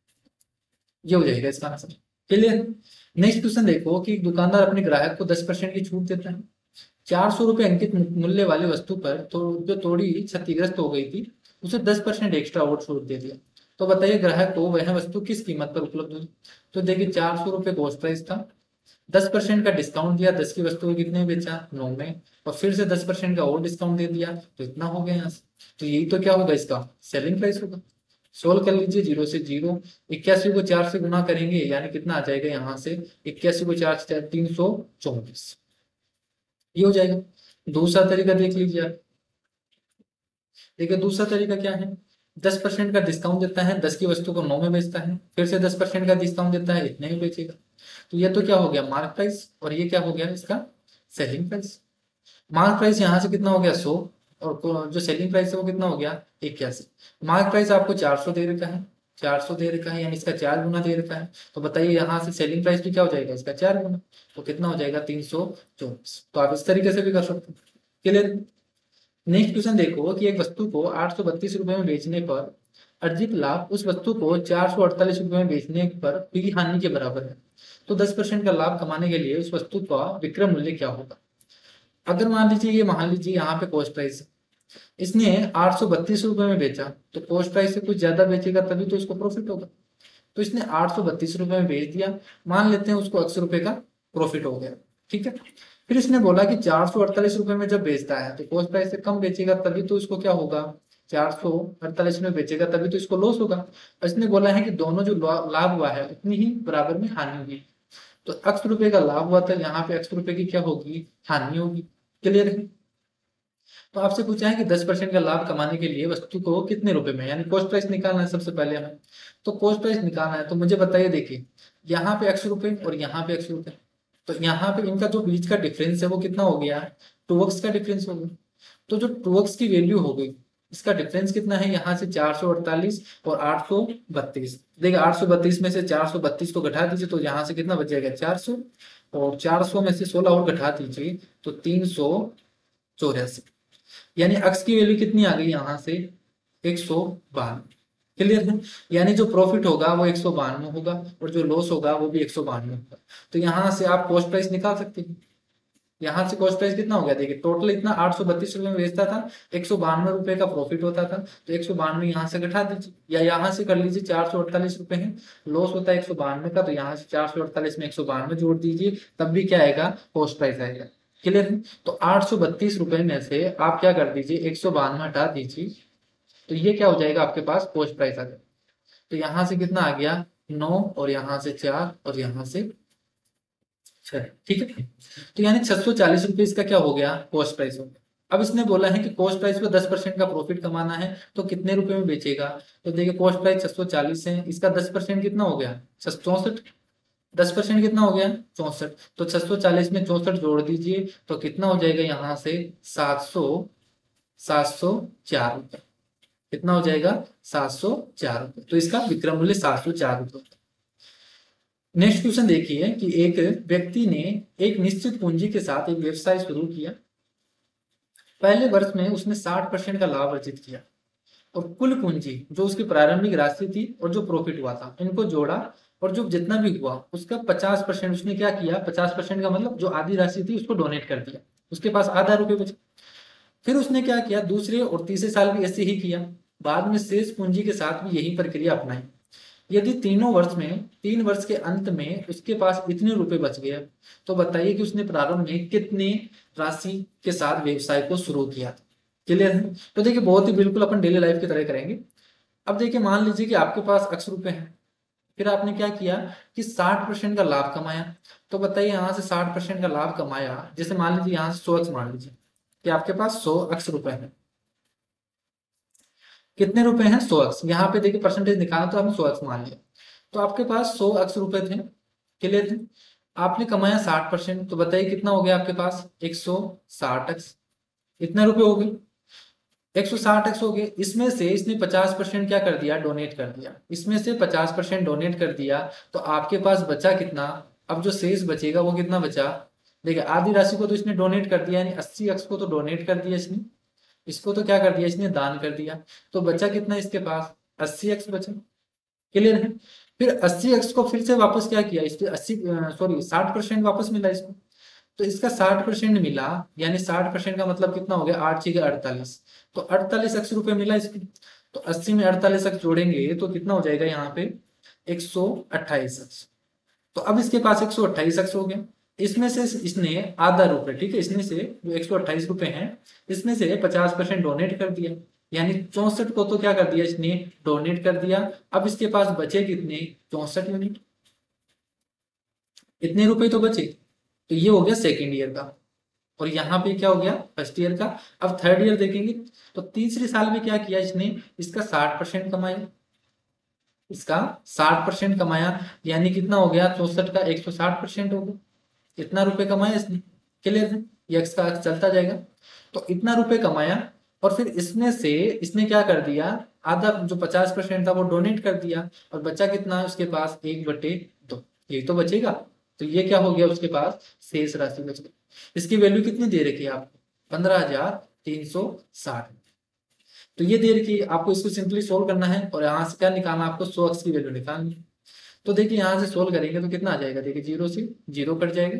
ये हो जाएगा इसका आंसर। क्लियर। नेक्स्ट क्वेश्चन देखो कि एक दुकानदार अपने ग्राहक को दस परसेंट की छूट देता है। चार सौ रुपए अंकित मूल्य वाली वस्तु पर तो जो थोड़ी क्षतिग्रस्त हो गई थी उसे दस परसेंट एक्स्ट्रा और छूट दे दिया। तो बताइए ग्राहक को वह वस्तु किस कीमत पर उपलब्ध हुई। तो देखिए चार सौ रुपए कॉस्ट प्राइस था, दस परसेंट का डिस्काउंट दिया, दस की वस्तु को कितने में बेचा, नौ में, और फिर से दस परसेंट का और डिस्काउंट दे दिया तो इतना हो गया यहाँ से। तो यही तो क्या होगा इसका सेलिंग प्राइस होगा। सोल्व कर लीजिए, जीरो से जीरो, इक्यासी को चार से गुना करेंगे यानी कितना आ जाएगा यहाँ से, इक्यासी को चार से तीन सौ चौबीस, ये हो जाएगा। दूसरा तरीका देख लीजिए आप। देखिए दूसरा तरीका क्या है, दस परसेंट का डिस्काउंट देता है, दस की वस्तु को नौ में बेचता है, फिर से दस परसेंट का डिस्काउंट देता है, इतने ही बेचेगा। तो ये तो क्या हो गया मार्क प्राइस, और ये क्या हो गया इसका सेलिंग प्राइस। मार्क प्राइस यहाँ से कितना हो गया सौ, और को- जो सेलिंग प्राइस है वो कितना हो गया इक्यासी। मार्क प्राइस आपको चार सौ दे रखा है, चार सौ दे रखा है, यानी इसका चार गुना दे रखा है। तो बताइए यहाँ से सेलिंग प्राइस भी क्या हो जाएगा इसका चार गुना, तो कितना हो जाएगा तीन सौ चौबीस। तो आप इस तरीके से भी कर सकते हैं। क्लियर। नेक्स्ट क्वेश्चन देखो कि एक वस्तु को आठ सौ बत्तीस रुपए में बेचने पर अर्जित लाभ उस वस्तु को चार सौ अड़तालीस रुपए में बेचने पर हुई हानि के बराबर है। तो दस परसेंट का लाभ कमाने के लिए उस वस्तु का विक्रय मूल्य क्या होगा। अगर मान लीजिए ये मान लीजिए यहाँ पे कॉस्ट प्राइस है, इसने आठ सौ बत्तीस रुपए में बेचा, तो कॉस्ट प्राइस से कुछ ज्यादा बेचेगा तभी तो इसको प्रॉफिट होगा। तो इसने आठ सौ बत्तीस रुपए में बेच दिया, मान लेते हैं उसको अस्सी रुपए का प्रॉफिट हो गया, ठीक है। फिर इसने बोला कि चार सौ अड़तालीस रुपए में जब बेचता है तो कॉस्ट प्राइस से कम बेचेगा तभी तो इसको क्या होगा, चार सौ अड़तालीस में बेचेगा तभी तो इसको लॉस होगा। और इसने बोला है कि दोनों जो ला- लाभ हुआ है उतनी ही बराबर में हानि हुई। तो अस्सी रुपए का लाभ हुआ था, यहाँ पे अस्सी रुपए की क्या होगी, हानि होगी। क्लियर है। तो आपसे पूछा है कि दस परसेंट का लाभ कमाने के लिए वस्तु को कितने रुपए में, यानी कॉस्ट प्राइस निकालना है सबसे पहले हमें। तो कॉस्ट प्राइस निकालना है तो मुझे बताइए, देखिए यहाँ पे एक्स रुपए और यहाँ पे एक्स रुपए, तो यहाँ पे इनका जो बीच का डिफरेंस है वो कितना हो गया, टू एक्स का डिफरेंस हो गया। तो जो टू एक्स की वैल्यू हो गई, इसका डिफरेंस कितना है, यहाँ से चार सौ अड़तालीस और आठ सौ बत्तीस। देखिए आठ सौ बत्तीस में से चार सौ बत्तीस को घटा दीजिए तो यहाँ से कितना बच जाएगा, चार सौ, और चार सौ में से सोलह और घटा दीजिए तो तीन सौ चौरासी। यानी अक्स की वैल्यू कितनी आ गई यहाँ से, एक सौ बानवे। क्लियर है। यानी जो प्रॉफिट होगा वो एक सौ बानवे होगा और जो लॉस होगा वो भी एक सौ बानवे होगा। तो यहाँ से आप कॉस्ट प्राइस निकाल सकते हैं। यहाँ से कॉस्ट प्राइस कितना हो गया, देखिए टोटल इतना आठ सौ बत्तीस रुपए में बेचता था, एक सौ बानवे रुपए का प्रॉफिट होता था, तो एक सौ बानवे यहाँ से घटा दीजिए, या यहाँ से कर लीजिए चार सौ अड़तालीस रुपए है, लॉस होता है एक सौ बानवे का, तो यहाँ से चार सौ अड़तालीस में एक सौ बानवे जोड़ दीजिए, तब भी क्या आएगा, कॉस्ट प्राइस आएगा। क्लियर है। तो आठ सौ बत्तीस रुपए में से आप क्या कर दीजिए, एक सौ बानवे हटा दीजिए, तो ये क्या हो जाएगा आपके पास, कॉस्ट प्राइस आ जाएगा। तो यहाँ से कितना आ गया, नौ, और यहाँ से चार, और यहाँ से छह, ठीक है। तो यानी छह सौ चालीस रुपए इसका क्या हो गया, कॉस्ट प्राइस हो गया। अब इसने बोला है कि कॉस्ट प्राइस पे दस परसेंट का प्रॉफिट कमाना है तो कितने रुपए में बेचेगा। तो देखिए कॉस्ट प्राइस छह सौ चालीस है, इसका दस परसेंट कितना हो गया, चौसठ। दस परसेंट कितना हो गया, चौसठ। तो छह सौ चालीस में चौसठ जोड़ दीजिए तो कितना हो जाएगा, यहाँ से सात सौ, सात सौ चार रुपए। कितना हो जाएगा, सात सौ चार रुपए। तो इसका विक्रय मूल्य सात सौ चार रुपए। नेक्स्ट क्वेश्चन देखिए कि एक व्यक्ति ने एक निश्चित पूंजी के साथ एक व्यवसाय शुरू किया। पहले वर्ष में उसने साठ परसेंट का लाभ अर्जित किया और कुल पूंजी जो उसकी प्रारंभिक राशि थी और जो प्रॉफिट हुआ था इनको जोड़ा, और जो जितना भी हुआ उसका पचास परसेंट उसने क्या किया, पचास परसेंट का मतलब जो आधी राशि थी उसको डोनेट कर दिया, उसके पास आधा रुपये बचे। फिर उसने क्या किया, दूसरे और तीसरे साल भी ऐसे ही किया, बाद में शेष पूंजी के साथ भी यही प्रक्रिया अपनाई। यदि तीनों वर्ष में तीन वर्ष के अंत में उसके पास इतने रुपए बच गए, तो बताइए कि उसने प्रारंभ में कितने राशि के साथ व्यवसाय को शुरू किया था। क्लियर है। तो देखिए बहुत ही बिल्कुल अपन डेली लाइफ की तरह करेंगे। अब देखिए मान लीजिए कि आपके पास अक्स रुपए हैं, फिर आपने क्या किया कि साठ परसेंट का लाभ कमाया। तो बताइए यहाँ से साठ परसेंट का लाभ कमाया, जैसे मान लीजिए यहाँ से सौ अक्स मान लीजिए कि आपके पास सौ अक्स रुपए हैं। कितने रुपए हैं, सौ अक्स। यहाँ पे देखिए परसेंटेज निकाला तो हमने सौ अक्स मान लिया, तो आपके पास सौ अक्स रुपए थे। क्लियर थे। आपने कमाया साठ परसेंट, तो बताइए कितना हो गया आपके पास, एक सौ साठ अक्स। कितने रुपए हो गए, एक सौ साठ एक्स हो गए। इसमें से इसने पचास परसेंट क्या कर दिया, डोनेट कर दिया। इसमें से पचास परसेंट डोनेट कर दिया तो आपके पास बचा कितना, अब जो शेष बचेगा वो कितना बचा। देखिए आधी राशि को तो इसने डोनेट कर दिया, यानी अस्सी एक्स को तो डोनेट कर दिया इसने, इसको तो क्या कर दिया इसने, दान कर दिया। तो बचा कितना इसके पास, अस्सी एक्स बचा। क्लियर है। फिर अस्सी एक्स को फिर से वापस क्या किया, इसके अस्सी सॉरी साठ परसेंट वापस मिला इसको। तो इसका साठ परसेंट मिला, यानी साठ परसेंट का मतलब कितना हो गया, आठ छः अड़तालीस। तो अड़तालीस अक्स रुपए मिला इसको। तो अस्सी में अड़तालीस अक्स जोड़ेंगे तो कितना हो जाएगा यहाँ पे, एक सौ अट्ठाईस अक्स। तो अब इसके पास एक सौ अट्ठाईस अक्स हो गया। इसमें से इसने आधा रुपए, ठीक है, इसमें से जो एक सौ अट्ठाईस रुपए हैं इसमें से पचास परसेंट डोनेट कर दिया, यानी चौसठ को तो क्या कर दिया इसने, डोनेट कर दिया। अब इसके पास बचे कितने, चौसठ यूनिट। इतने रुपए तो बचे। तो ये हो गया सेकेंड ईयर का, और यहाँ पे क्या हो गया, फर्स्ट ईयर का। अब थर्ड ईयर देखेंगे तो तीसरे साल में क्या किया इसने, इसका साठ परसेंट कमाया, इसका साठ परसेंट कमाया, यानी कितना हो गया, चौसठ का एक सौ साठ परसेंट हो गया। इतना रुपए कमाया इसने। क्लियर है। ये एक्स का एक्स चलता जाएगा। तो इतना रुपए कमाया, और फिर इसमें से इसने क्या कर दिया, आधा जो पचास परसेंट था वो डोनेट कर दिया, और बचा कितना है उसके पास, एक बटे दो। ये तो बचेगा। तो ये क्या हो गया उसके पास, शेष राशि बच गई। इसकी वैल्यू कितनी दे रखी है आपको, पंद्रह हजार तीन सौ साठ। तो ये दे रखी है, आपको इसको सिंपली सोल्व करना है और यहाँ से क्या निकालना है आपको, सौ एक्स की वैल्यू निकालनी है। तो देखिए यहाँ से सोल्व करेंगे तो कितना आ जाएगा, देखिए जीरो से जीरो कट जाएगा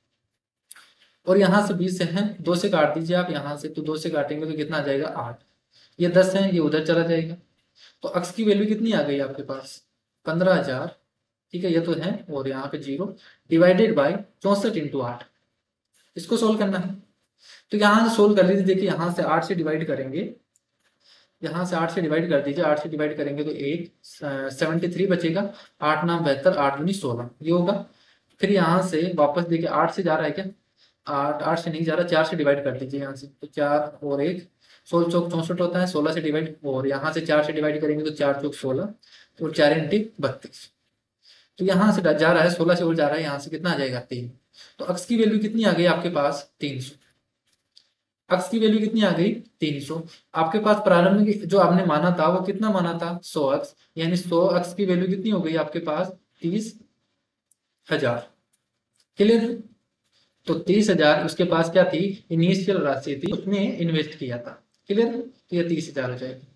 और यहाँ से बीस है, दो से काट दीजिए आप यहाँ से, तो दो से काटेंगे तो कितना आ जाएगा आठ, ये दस है ये उधर चला जाएगा। तो एक्स की वैल्यू कितनी आ गई आपके पास, पंद्रह हजार। ठीक है, ये तो है, और यहाँ पे जीरो डिवाइडेड बाई चौसठ इंटू आठ, इसको सोल्व करना है। तो यहाँ से सोल्व कर लीजिए, देखिए यहाँ से आठ से डिवाइड करेंगे, यहाँ से आठ से डिवाइड कर दीजिए, आठ से डिवाइड करेंगे तो एट सेवेंटी थ्री बचेगा, आठ नाम बेहतर, आठ दूनी सोलह, ये होगा। फिर यहाँ से वापस देखिए आठ से जा रहा है क्या, आठ आठ से नहीं जा रहा, चार से डिवाइड कर दीजिए यहाँ से, तो चार और एक सोलह चौक चौंसठ होता है, सोलह से डिवाइड, और यहाँ से चार से डिवाइड करेंगे तो चार चौक सोलह, तो चार इंटी बत्तीस। तो यहाँ से जा रहा है सोलह से और जा रहा है, यहाँ से कितना आ जाएगा तीन। तो अक्स की वैल्यू कितनी आ गई आपके पास, तीन सौ। अक्स की वैल्यू कितनी आ गई, तीन सौ। आपके पास प्रारंभिक जो आपने माना था वो कितना माना था, सौ अक्स, यानी सौ अक्स की वैल्यू कितनी हो गई आपके पास, तीस हजार। क्लियर है? तो तीस हजार उसके पास क्या थी, इनिशियल राशि थी, उसने इन्वेस्ट किया था। क्लियर है? तो ये तीस हजार हो जाएगा।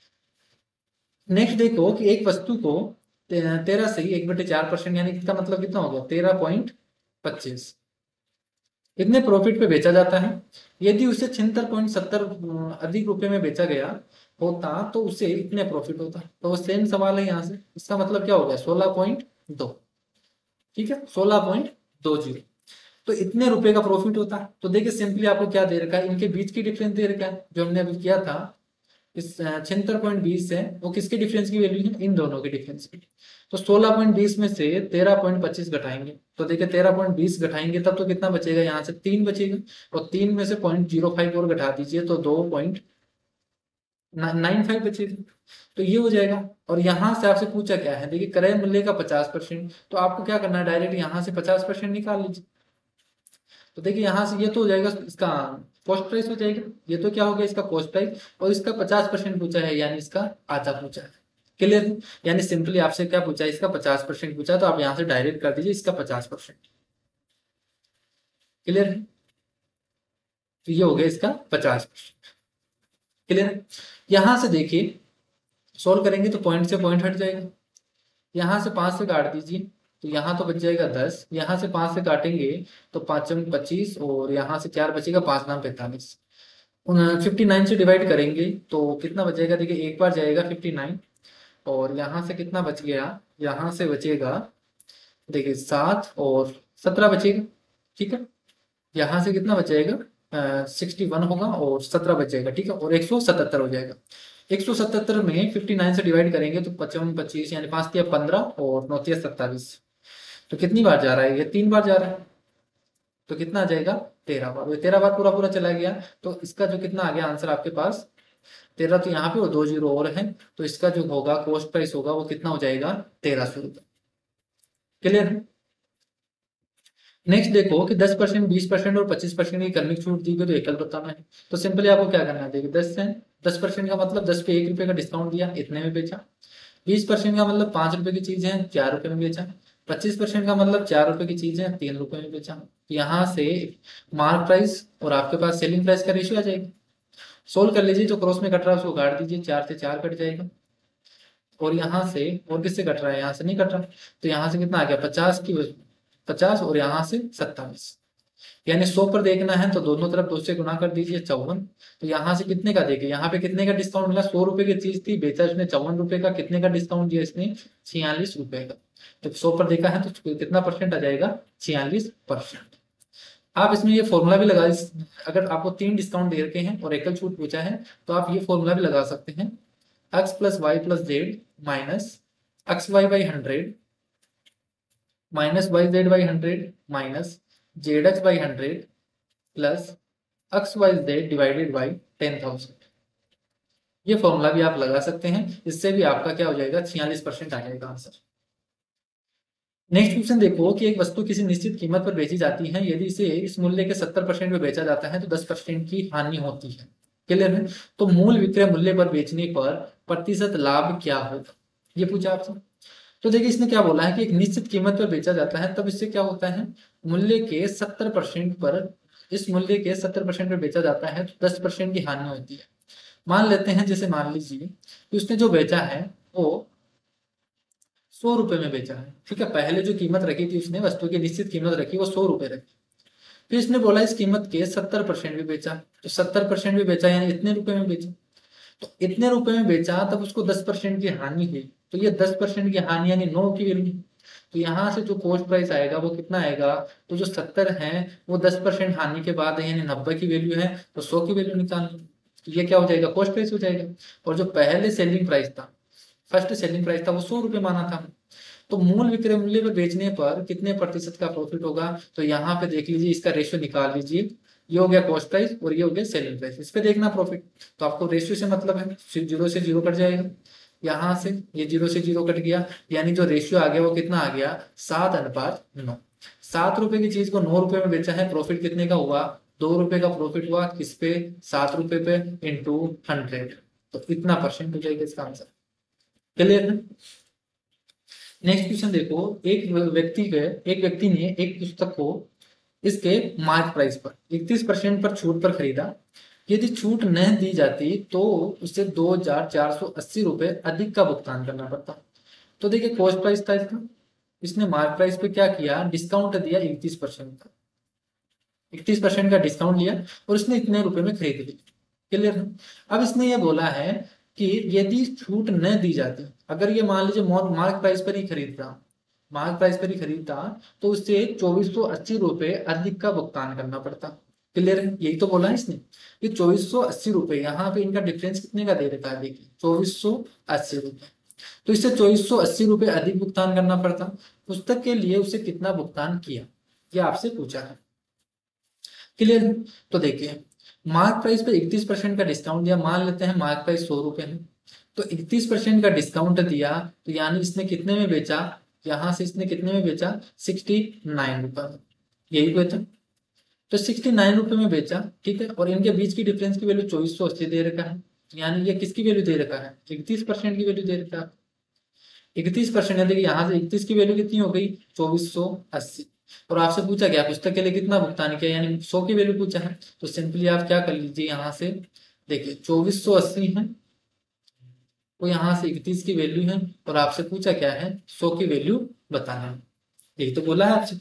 नेक्स्ट देखो कि एक वस्तु को तेरह से एक बटे चार परसेंट, यानी इसका मतलब कितना हो गया, तेरह पॉइंट पच्चीस इतने प्रॉफिट पे बेचा जाता है। यदि उसे छिहत्तर पॉइंट सत्तर अधिक रुपए में बेचा गया होता तो उसे इतने प्रॉफिट होता। तो वो सेम सवाल है यहाँ से, इसका मतलब क्या हो गया, सोलह पॉइंट दो। ठीक है, सोलह पॉइंट दो जीरो, तो इतने रुपए का प्रॉफिट होता है। तो देखिए सिंपली आपको क्या दे रखा है, इनके बीच की डिफरेंस दे रखा है, जो हमने अभी किया था इस छिहत्तर पॉइंट बीस है, वो किसके डिफरेंस की वैल्यू है, इन दोनों के डिफरेंस की। तो सोलह पॉइंट बीस में से तेरह पॉइंट पच्चीस घटाएंगे, तो देखिए तेरह पॉइंट बीस घटाएंगे तब तो कितना बचेगा, यहाँ से तीन बचेगा, और तीन में से पॉइंट जीरो फाइव और घटा दीजिए तो दो पॉइंट नाइन फाइव बचेगा। तो ये हो जाएगा। और यहाँ से आपसे पूछा क्या है, देखिए क्रय मूल्य का पचास परसेंट, तो आपको क्या करना है, डायरेक्ट यहाँ से पचास परसेंट निकाल लीजिए। तो देखिए यहाँ से ये तो हो जाएगा इसका कॉस्ट प्राइस हो जाएगा, ये तो क्या हो गया इसका कॉस्ट प्राइस, और इसका पचास परसेंट पूछा है, यानी इसका आधा पूछा है। क्लियर? यानी सिंपली आपसे क्या पूछा है, इसका पचास परसेंट पूछा, तो आप यहाँ से डायरेक्ट कर दीजिए इसका पचास परसेंट। क्लियर है? तो ये हो गया इसका पचास परसेंट। क्लियर है? यहां से देखिए सोल्व करेंगे तो पॉइंट से पॉइंट हट जाएगा, यहाँ से पांच से काट दीजिए तो यहाँ तो बच जाएगा दस, यहाँ से पांच से काटेंगे तो पाँचम पच्चीस, और यहाँ से चार बचेगा, पांच नाम पैंतालीस। फिफ्टी नाइन से डिवाइड करेंगे तो कितना बचेगा, देखिए एक बार जाएगा फिफ्टी नाइन, और यहाँ से कितना बच गया, यहाँ से बचेगा देखिए सात और सत्रह बचेगा। ठीक है, यहाँ से कितना बचेगा, सिक्सटी वन होगा और सत्रह बचेगा। ठीक है, और एक सौ सतहत्तर हो जाएगा। एक सौ सतहत्तर में फिफ्टी नाइन से डिवाइड करेंगे तो पचपन पच्चीस, यानी पाँच तिया पंद्रह और नौ तिया सत्ताईस। तो कितनी बार जा रहा है, ये तीन बार जा रहा है, तो कितना आ जाएगा, तेरह बार। तेरह बार पूरा पूरा चला गया, तो इसका जो कितना आ गया आंसर आपके पास, तेरह तो यहाँ पे और दो जीरो और है, तो इसका जो होगा कॉस्ट प्राइस होगा वो कितना हो जाएगा, तेरह सौ रुपये। क्लियर है? नेक्स्ट देखो कि दस परसेंट, बीस परसेंट और पच्चीस परसेंट की क्रमिक छूट दी गई, तो एकल बताना है। तो सिंपली आपको क्या करना है, देखिए दस है, दस परसेंट का मतलब दस पे एक रुपए का डिस्काउंट दिया, इतने में बेचा। बीस परसेंट का मतलब पांच रुपए की चीज है, चार रुपए में बेचा। पच्चीस परसेंट का मतलब चार रुपए की चीज है, तीन रुपए में बेचा। तो यहाँ से मार्क प्राइस और आपके पास सेलिंग प्राइस का रेशियो आ जाएगा। सोल्व कर लीजिए, जो क्रॉस में कट रहा है उसको काट दीजिए, चार से चार कट जाएगा, और यहाँ से और किससे कट रहा है, यहाँ से नहीं कट रहा, तो यहाँ से कितना आ गया, पचास की पचास, और यहाँ से सत्ताईस, यानी सौ पर देखना है तो दोनों तरफ दो से गुना कर दीजिए, चौवन। तो यहाँ से कितने का देखिए, यहाँ पे कितने का डिस्काउंट मिला, सौ रुपए की चीज थी, बेचा इसने चौवन रुपए का, कितने का डिस्काउंट दिया इसने, छियालीस रुपए का। तो सौ पर देखा है तो कितना परसेंट आ जाएगा, छियालीस परसेंट। आप इसमें ये फॉर्मूला भी लगा, अगर आपको तीन डिस्काउंट दे रखे हैं और एकल छूट पूछा है तो आप ये फॉर्मूला भी लगा सकते हैं, X plus Y plus Z minus X Y by hundred minus Y Z by hundred minus Z X by hundred plus X Y Z divided by ten thousand. ये फॉर्मूला भी आप लगा सकते हैं, इससे भी आपका क्या हो जाएगा, छियालीस परसेंट आ जाएगा आंसर। नेक्स्ट क्वेश्चन देखो कि एक वस्तु किसी निश्चित कीमत पर बेची जाती है, यदि इसे इस मूल्य के सत्तर परसेंट में बेचा जाता है तो दस परसेंट की हानि होती है। क्लियर है? तो मूल विक्रय मूल्य पर बेचने पर प्रतिशत लाभ क्या होगा, ये पूछा आपसे। तो देखिए इसने क्या बोला है कि एक निश्चित कीमत पर बेचा जाता है, तब इससे क्या होता है, मूल्य के सत्तर परसेंट पर, इस मूल्य के सत्तर परसेंट पर बेचा जाता है तो दस परसेंट की हानि होती है। मान लेते हैं, जैसे मान लीजिए कि उसने जो बेचा है वो सौ रुपए में बेचा है, ठीक है। पहले जो कीमत रखी थी उसने, वस्तु की निश्चित कीमत रखी वो सौ रुपए रखी। फिर इसने बोला इस कीमत के सत्तर परसेंट भी बेचा, तो सत्तर परसेंट भी बेचा यानी इतने रुपए में बेचा। तो इतने रुपए में बेचा तब उसको दस परसेंट की हानि हुई, तो ये दस परसेंट की हानि यानी नौ की वैल्यू। तो यहाँ से जो कॉस्ट प्राइस आएगा वो कितना आएगा, तो जो सत्तर है वो दस परसेंट हानि के बाद है यानी नब्बे की वैल्यू है, तो सौ की वैल्यू निकाल। तो ये क्या हो जाएगा, कॉस्ट प्राइस हो जाएगा। और जो पहले सेलिंग प्राइस था, फर्स्ट सेलिंग प्राइस था, वो सौ रुपए माना था। तो मूल विक्रय मूल्य पर बेचने पर कितने प्रतिशत का प्रॉफिट होगा, तो यहाँ पे देख लीजिए, इसका रेशियो निकाल लीजिए। ये हो गया कॉस्ट प्राइस और ये हो गया सेलिंग प्राइस, इस पे देखना प्रॉफिट। तो आपको रेशियो से मतलब है, जीरो से जीरो कट जाएगा, यहाँ से ये जीरो से जीरो कट गया, यानी जो रेशियो आ गया वो कितना आ गया, सात अनुपात नौ। सात रुपए की चीज को नौ रुपए में बेचा है, प्रॉफिट कितने का हुआ, दो रुपए का प्रॉफिट हुआ, किस पे, सात रुपए पे इंटू हंड्रेड। तो इतना परसेंट हो जाएगा इसका आंसर। क्लियर है। नेक्स्ट क्वेश्चन देखो, एक व्यक्ति के एक व्यक्ति ने एक पुस्तक को इसके मार्क प्राइस पर इकतीस परसेंट पर छूट पर खरीदा। यदि छूट न दी जाती तो उसे दो हजार चार सौ अस्सी रुपए अधिक का भुगतान करना पड़ता। तो देखिए कॉस्ट प्राइस था इसका, इसने मार्क प्राइस पे क्या किया, डिस्काउंट दिया इकतीस परसेंट का, इकतीस परसेंट का डिस्काउंट लिया और इसने इतने रुपए में खरीद ली। क्लियर है। अब इसने ये बोला है कि यदि छूट न दी जाती, अगर ये मान लीजिए मार्क प्राइस पर ही खरीदता, मार्क प्राइस पर ही खरीदता, तो उससे चौबीस सौ अस्सी रुपए अधिक का भुगतान करना पड़ता। क्लियर है, यही तो बोला है इसने कि चौबीस सौ अस्सी रुपए, यहाँ पे इनका डिफरेंस कितने का दे रखा है, देखिए चौबीस सौ अस्सी रुपए। तो इससे चौबीस सौ अस्सी रुपए अधिक भुगतान करना पड़ता। पुस्तक के लिए उसे कितना भुगतान किया, ये आपसे पूछा है। क्लियर है। तो देखिए मार्क प्राइस पे इकतीस परसेंट का डिस्काउंट दिया, मान लेते हैं मार्क प्राइस सौ रुपए है, तो इकतीस परसेंट का डिस्काउंट दिया, तो यानी इसने कितने में बेचा, यहां से इसने कितने में बेचा, सिक्सटी नाइन रुपए में, यही बेचा। तो सिक्सटी नाइन रुपए में बेचा, ठीक है। और इनके बीच की डिफरेंस की वैल्यू चौबीस सौ अस्सी दे रखा है, यानी ये किसकी वैल्यू दे रखा है, इकतीस परसेंट की वैल्यू दे रखा है। इकतीस परसेंट है, देखिए यहाँ से इकतीस की वैल्यू कितनी हो गई, चौबीस सौ अस्सी। और आपसे पूछा गया पुस्तक के लिए कितना भुगतान किया, यानी सौ की वैल्यू पूछा है। तो सिंपली आप क्या कर लीजिए, यहाँ से देखिए चौबीस सौ अस्सी है, तो यहाँ से इकतीस की वैल्यू है, और आपसे पूछा क्या है, सौ की वैल्यू बताना है, यही तो बोला है आपसे।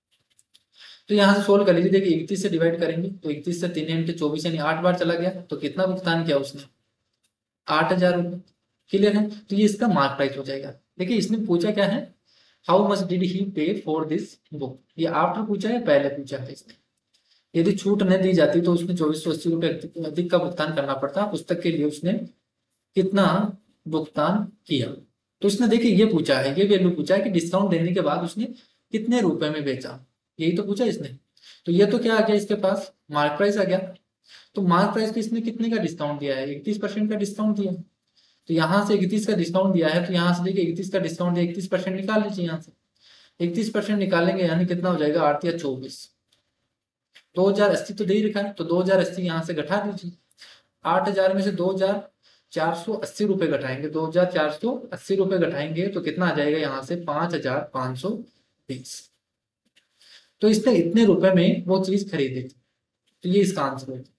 तो यहाँ से सोल्व कर लीजिए, देखिए इकतीस से डिवाइड करेंगे तो इकतीस से तीन इंटू चौबीस यानी आठ बार चला गया, तो कितना भुगतान किया उसने, आठ हजार रुपये। क्लियर है। तो ये इसका मार्क प्राइस हो जाएगा। देखिए इसने पूछा क्या है, how much did he pay for this book, ये आफ्टर पूछा है पहले पूछा है इसने। यदि छूट न दी जाती तो उसने चौबीस सौ अस्सी रुपए अधिक का भुगतान करना पड़ता, पुस्तक के लिए उसने कितना भुगतान किया। तो इसने देखिए ये पूछा है, ये वैल्यू पूछा है कि डिस्काउंट देने के बाद उसने कितने रुपए में बेचा, यही तो पूछा इसने। तो ये तो क्या आ गया इसके पास, मार्क प्राइस आ गया। तो मार्क प्राइस पे इसने कितने का डिस्काउंट दिया है, इकतीस परसेंट का डिस्काउंट दिया। तो यहाँ से इकतीस का डिस्काउंट दिया है, तो यहाँ से देखिए इकतीस का डिस्काउंट दिया, इकतीस परसेंट निकाल लीजिए यहाँ से। इकतीस परसेंट निकालेंगे यानी कितना हो जाएगा, आठ या चौबीस, दो हजार अस्सी तो दे ही रखा है, तो दो हजार अस्सी यहाँ से घटा दीजिए। आठ हजार में से दो हजार चार सौ अस्सी रुपए घटाएंगे, दो हजार चार सौ अस्सी रुपए घटाएंगे तो कितना आ जाएगा, यहाँ से पांच हजार पांच सौ बीस। तो इसने इतने रुपए में वो चीज खरीदी थी, तो ये इसका आंसर है।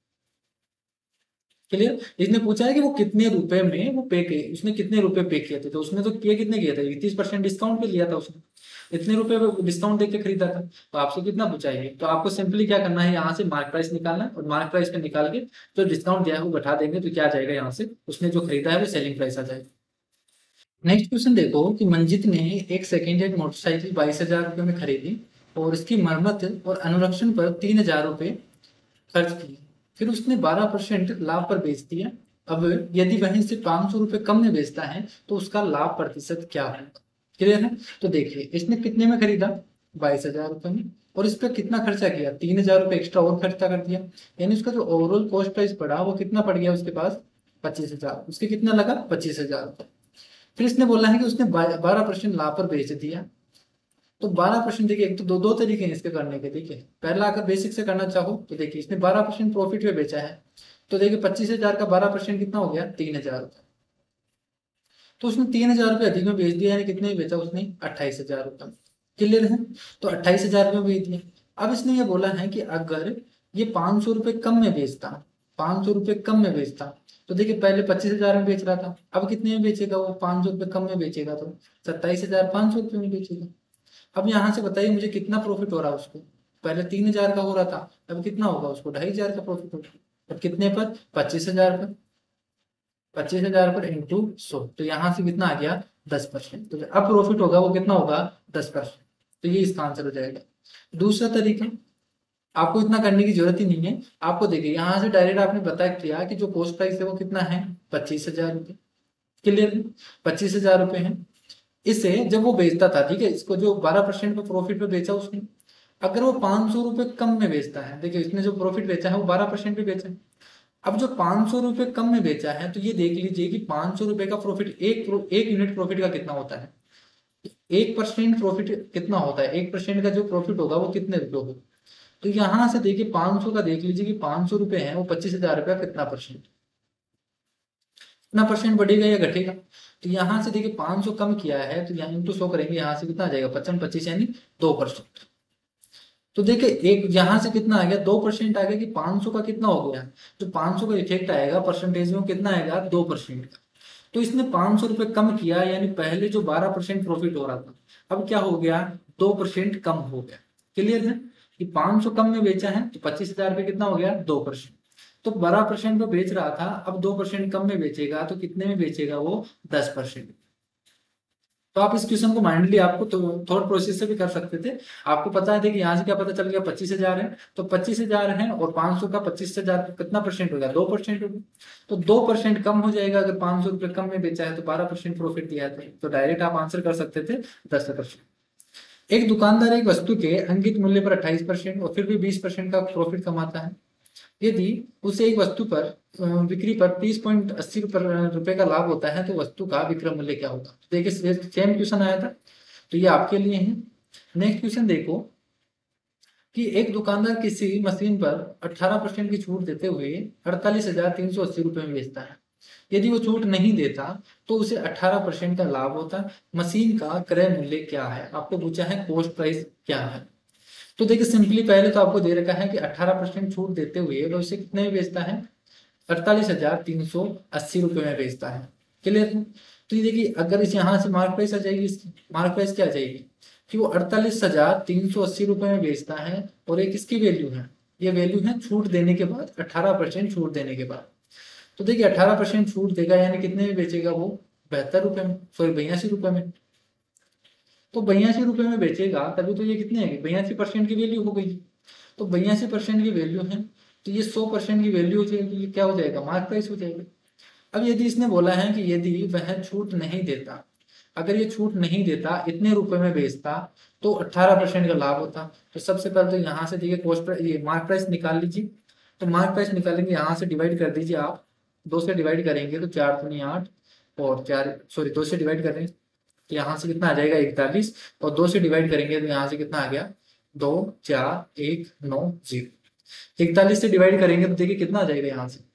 क्लियर। इसने पूछा है कि वो कितने रुपए में वो पे किए, उसने कितने रुपए पे किए थे, तो उसने तो किए कितने किए थे, इकतीस परसेंट डिस्काउंट पे लिया था उसने, इतने रुपए डिस्काउंट देके खरीदा था। तो आपसे कितना पूछा है, तो आपको सिंपली क्या करना है, यहाँ से मार्क प्राइस निकालना है, और मार्क प्राइस पे निकाल के जो डिस्काउंट दिया है वो घटा देंगे, तो क्या आ जाएगा, यहाँ से उसने जो खरीदा है वो सेलिंग प्राइस आ जाएगा। नेक्स्ट क्वेश्चन देखो कि मंजित ने एक सेकेंड हैंड मोटरसाइकिल बाईस हजार रुपये में खरीदी और इसकी मरम्मत और अनुरक्षण पर तीन हजार रुपये खर्च किए, फिर उसने बारह परसेंट लाभ पर बेच दिया। अब यदि वहीं से पांच सौ रुपये कम में बेचता है तो उसका लाभ प्रतिशत क्या होगा। क्लियर है। तो देखिए इसने कितने में खरीदा, बाईस हजार रुपये में, और इस पर कितना खर्चा किया, तीन हजार रुपये एक्स्ट्रा और खर्चा कर दिया, यानी उसका जो ओवरऑल कॉस्ट प्राइस पड़ा वो कितना पड़ गया उसके पास, पच्चीस हजार। उसके कितना लगा, पच्चीस हजार रुपये। फिर इसने बोला है कि उसने बारह परसेंट लाभ पर बेच दिया। तो बारह परसेंट देखिए, एक तो दो दो तरीके हैं इसके करने के। देखिए पहला अगर बेसिक से करना चाहो तो देखिए इसने बारह परसेंट प्रॉफिट में बेचा है, तो देखिए पच्चीस हजार का बारह परसेंट कितना हो गया, तीन हजार रुपये। तो उसने तीन हजार रुपये अधिक में बेच दिया, यानी कितने में बेचा उसने, अट्ठाईस हजार रुपये। क्लियर है। तो अट्ठाईस हजार रुपये में बेच दिया। अब इसने ये बोला है कि अगर ये पांच सौ रुपये कम में बेचता, पाँच सौ रुपये कम में बेचता, तो देखिए पहले पच्चीस हजार में बेच रहा था, अब कितने में बेचेगा वो, पाँच सौ रुपये कम में बेचेगा तो सत्ताईस हजार पाँच सौ रुपये में बेचेगा। अब यहाँ से बताइए मुझे कितना प्रॉफिट हो रहा है उसको, पहले तीन हजार का हो रहा था, अब कितना होगा उसको, ढाई हजार का प्रॉफिट होगा। अब कितने पर, पच्चीस हजार पर, पच्चीस हजार पर इंटू सौ, तो यहाँ से कितना आ गया, दस परसेंट। तो अब प्रॉफिट होगा वो कितना होगा, दस परसेंट। तो ये इसका आंसर हो जाएगा। दूसरा तरीका, आपको इतना करने की जरूरत ही नहीं है, आपको देखिए यहाँ से डायरेक्ट आपने बता दिया कि जो कॉस्ट प्राइस है वो कितना है, पच्चीस हजार रुपये। क्लियर है, पच्चीस हजार रुपये है। इसे जब वो बेचता था, ठीक है, इसको जो बारह परसेंट पे प्रॉफिट पे बेचा उसने, अगर वो पाँच सौ रुपये कम में बेचता है, देखिए इसने जो प्रॉफिट बेचा है वो बारह परसेंट पे बेचा है। अब जो पाँच सौ रुपये कम में बेचा है, तो ये देख लीजिए कि पाँच सौ रुपये का प्रॉफिट, एक प्रो, एक यूनिट प्रॉफिट का कितना होता है, एक परसेंट प्रॉफिट कितना होता है, एक परसेंट का जो प्रॉफिट होगा वो कितने रुपये होगा। तो यहाँ से देखिए पाँच सौ का देख लीजिए कि पाँच सौ रुपये है, वो पच्चीस हजार रुपया कितना परसेंट, कितना परसेंट बढ़ेगा या घटेगा। तो यहाँ से देखिए पाँच सौ कम किया है, तो यहाँ इंटू सौ करेंगे, यहाँ से कितना आ जाएगा, पचपन पच्चीस यानी दो परसेंट। तो देखिए एक यहाँ से कितना आ गया, दो परसेंट आ गया, कि पाँच सौ का कितना हो गया, जो पाँच सौ का इफेक्ट आएगा परसेंटेज में कितना आएगा, दो परसेंट का। तो इसने पाँच सौ रुपये कम किया, यानी पहले जो बारह परसेंट प्रॉफिट हो रहा था, अब क्या हो गया, दो परसेंट कम हो गया। क्लियर है, कि पाँच सौ कम में बेचा है तो पच्चीस हजार रुपये कितना हो गया, दो परसेंट। तो बारह परसेंट पे बेच रहा था, अब दो परसेंट कम में बेचेगा, तो कितने में बेचेगा वो, दस परसेंट। तो आप इस क्वेश्चन को माइंडली आपको तो थॉट प्रोसेस से भी कर सकते थे। आपको पता है कि यहाँ से क्या पता चल गया, पच्चीस हजार है, तो पच्चीस हजार है और पाँच सौ का पच्चीस हजार कितना परसेंट हो गया, दो परसेंट हो गया। तो दो परसेंट कम हो जाएगा, अगर पाँच सौ रुपये कम में बेचा है तो बारह परसेंट प्रॉफिट दिया था, तो डायरेक्ट आप आंसर कर सकते थे दस परसेंट। एक दुकानदार एक वस्तु के अंकित मूल्य पर अट्ठाईस परसेंट और फिर भी बीस परसेंट का प्रॉफिट कमाता है। यदि उसे एक वस्तु पर अ, बिक्री पर तीस पॉइंट अस्सी रुपए का लाभ होता है, तो वस्तु का विक्रय मूल्य क्या होगा। तो देखिए सेम क्वेश्चन आया था, तो ये आपके लिए है। नेक्स्ट क्वेश्चन देखो कि एक दुकानदार किसी मशीन पर अठारह परसेंट की छूट देते हुए अड़तालीस हजार तीन सौ अस्सी रुपए में बेचता है। यदि वो छूट नहीं देता तो उसे अठारह परसेंट का लाभ होता है। मशीन का क्रय मूल्य क्या है, आपको पूछा है कॉस्ट प्राइस क्या है। तो देखिए सिंपली पहले तो आपको दे रखा है कि अठारह परसेंट छूट देते हुए वो इसे कितने में बेचता है, अड़तालीस हजार तीन सौ अस्सी रुपये में बेचता है। क्लियर है, तो ये देखिए अगर इस यहाँ से मार्क प्राइस आ जाएगी, इसकी मार्क प्राइस क्या आ जाएगी, कि वो अड़तालीस हजार तीन सौ अस्सी रुपये में बेचता है, और एक इसकी वैल्यू है, ये वैल्यू है छूट देने के बाद, अठारह परसेंट छूट देने के बाद। तो देखिए अठारह परसेंट छूट देगा यानी कितने में बेचेगा वो, बहत्तर रुपये में, सॉरी बयासी रुपये में। तो बयासी रुपये में बेचेगा, तभी तो ये कितने है, बयासी परसेंट की वैल्यू हो गई। तो बयासी परसेंट की वैल्यू है, तो ये सौ परसेंट की वैल्यू हो जाएगी, ये क्या हो जाएगा, मार्क प्राइस हो जाएगा। अब यदि इसने बोला है कि यदि वह छूट नहीं देता, अगर ये छूट नहीं देता, इतने रुपए में बेचता, तो अट्ठारह परसेंट का लाभ होता। तो सबसे पहले तो यहाँ से देखिए कॉस्ट प्राइस, ये मार्क प्राइस निकाल लीजिए। तो मार्क प्राइस निकालेंगे, यहाँ से डिवाइड कर दीजिए आप, दो से डिवाइड करेंगे तो चार दूनी आठ, और चार सॉरी दो से डिवाइड करेंगे तो यहाँ से कितना आ जाएगा, इकतालीस, और दो से डिवाइड करेंगे तो यहाँ से कितना आ गया, दो चार एक नौ जीरो। इकतालीस से डिवाइड करेंगे तो देखिए कितना आ जाएगा, यहाँ से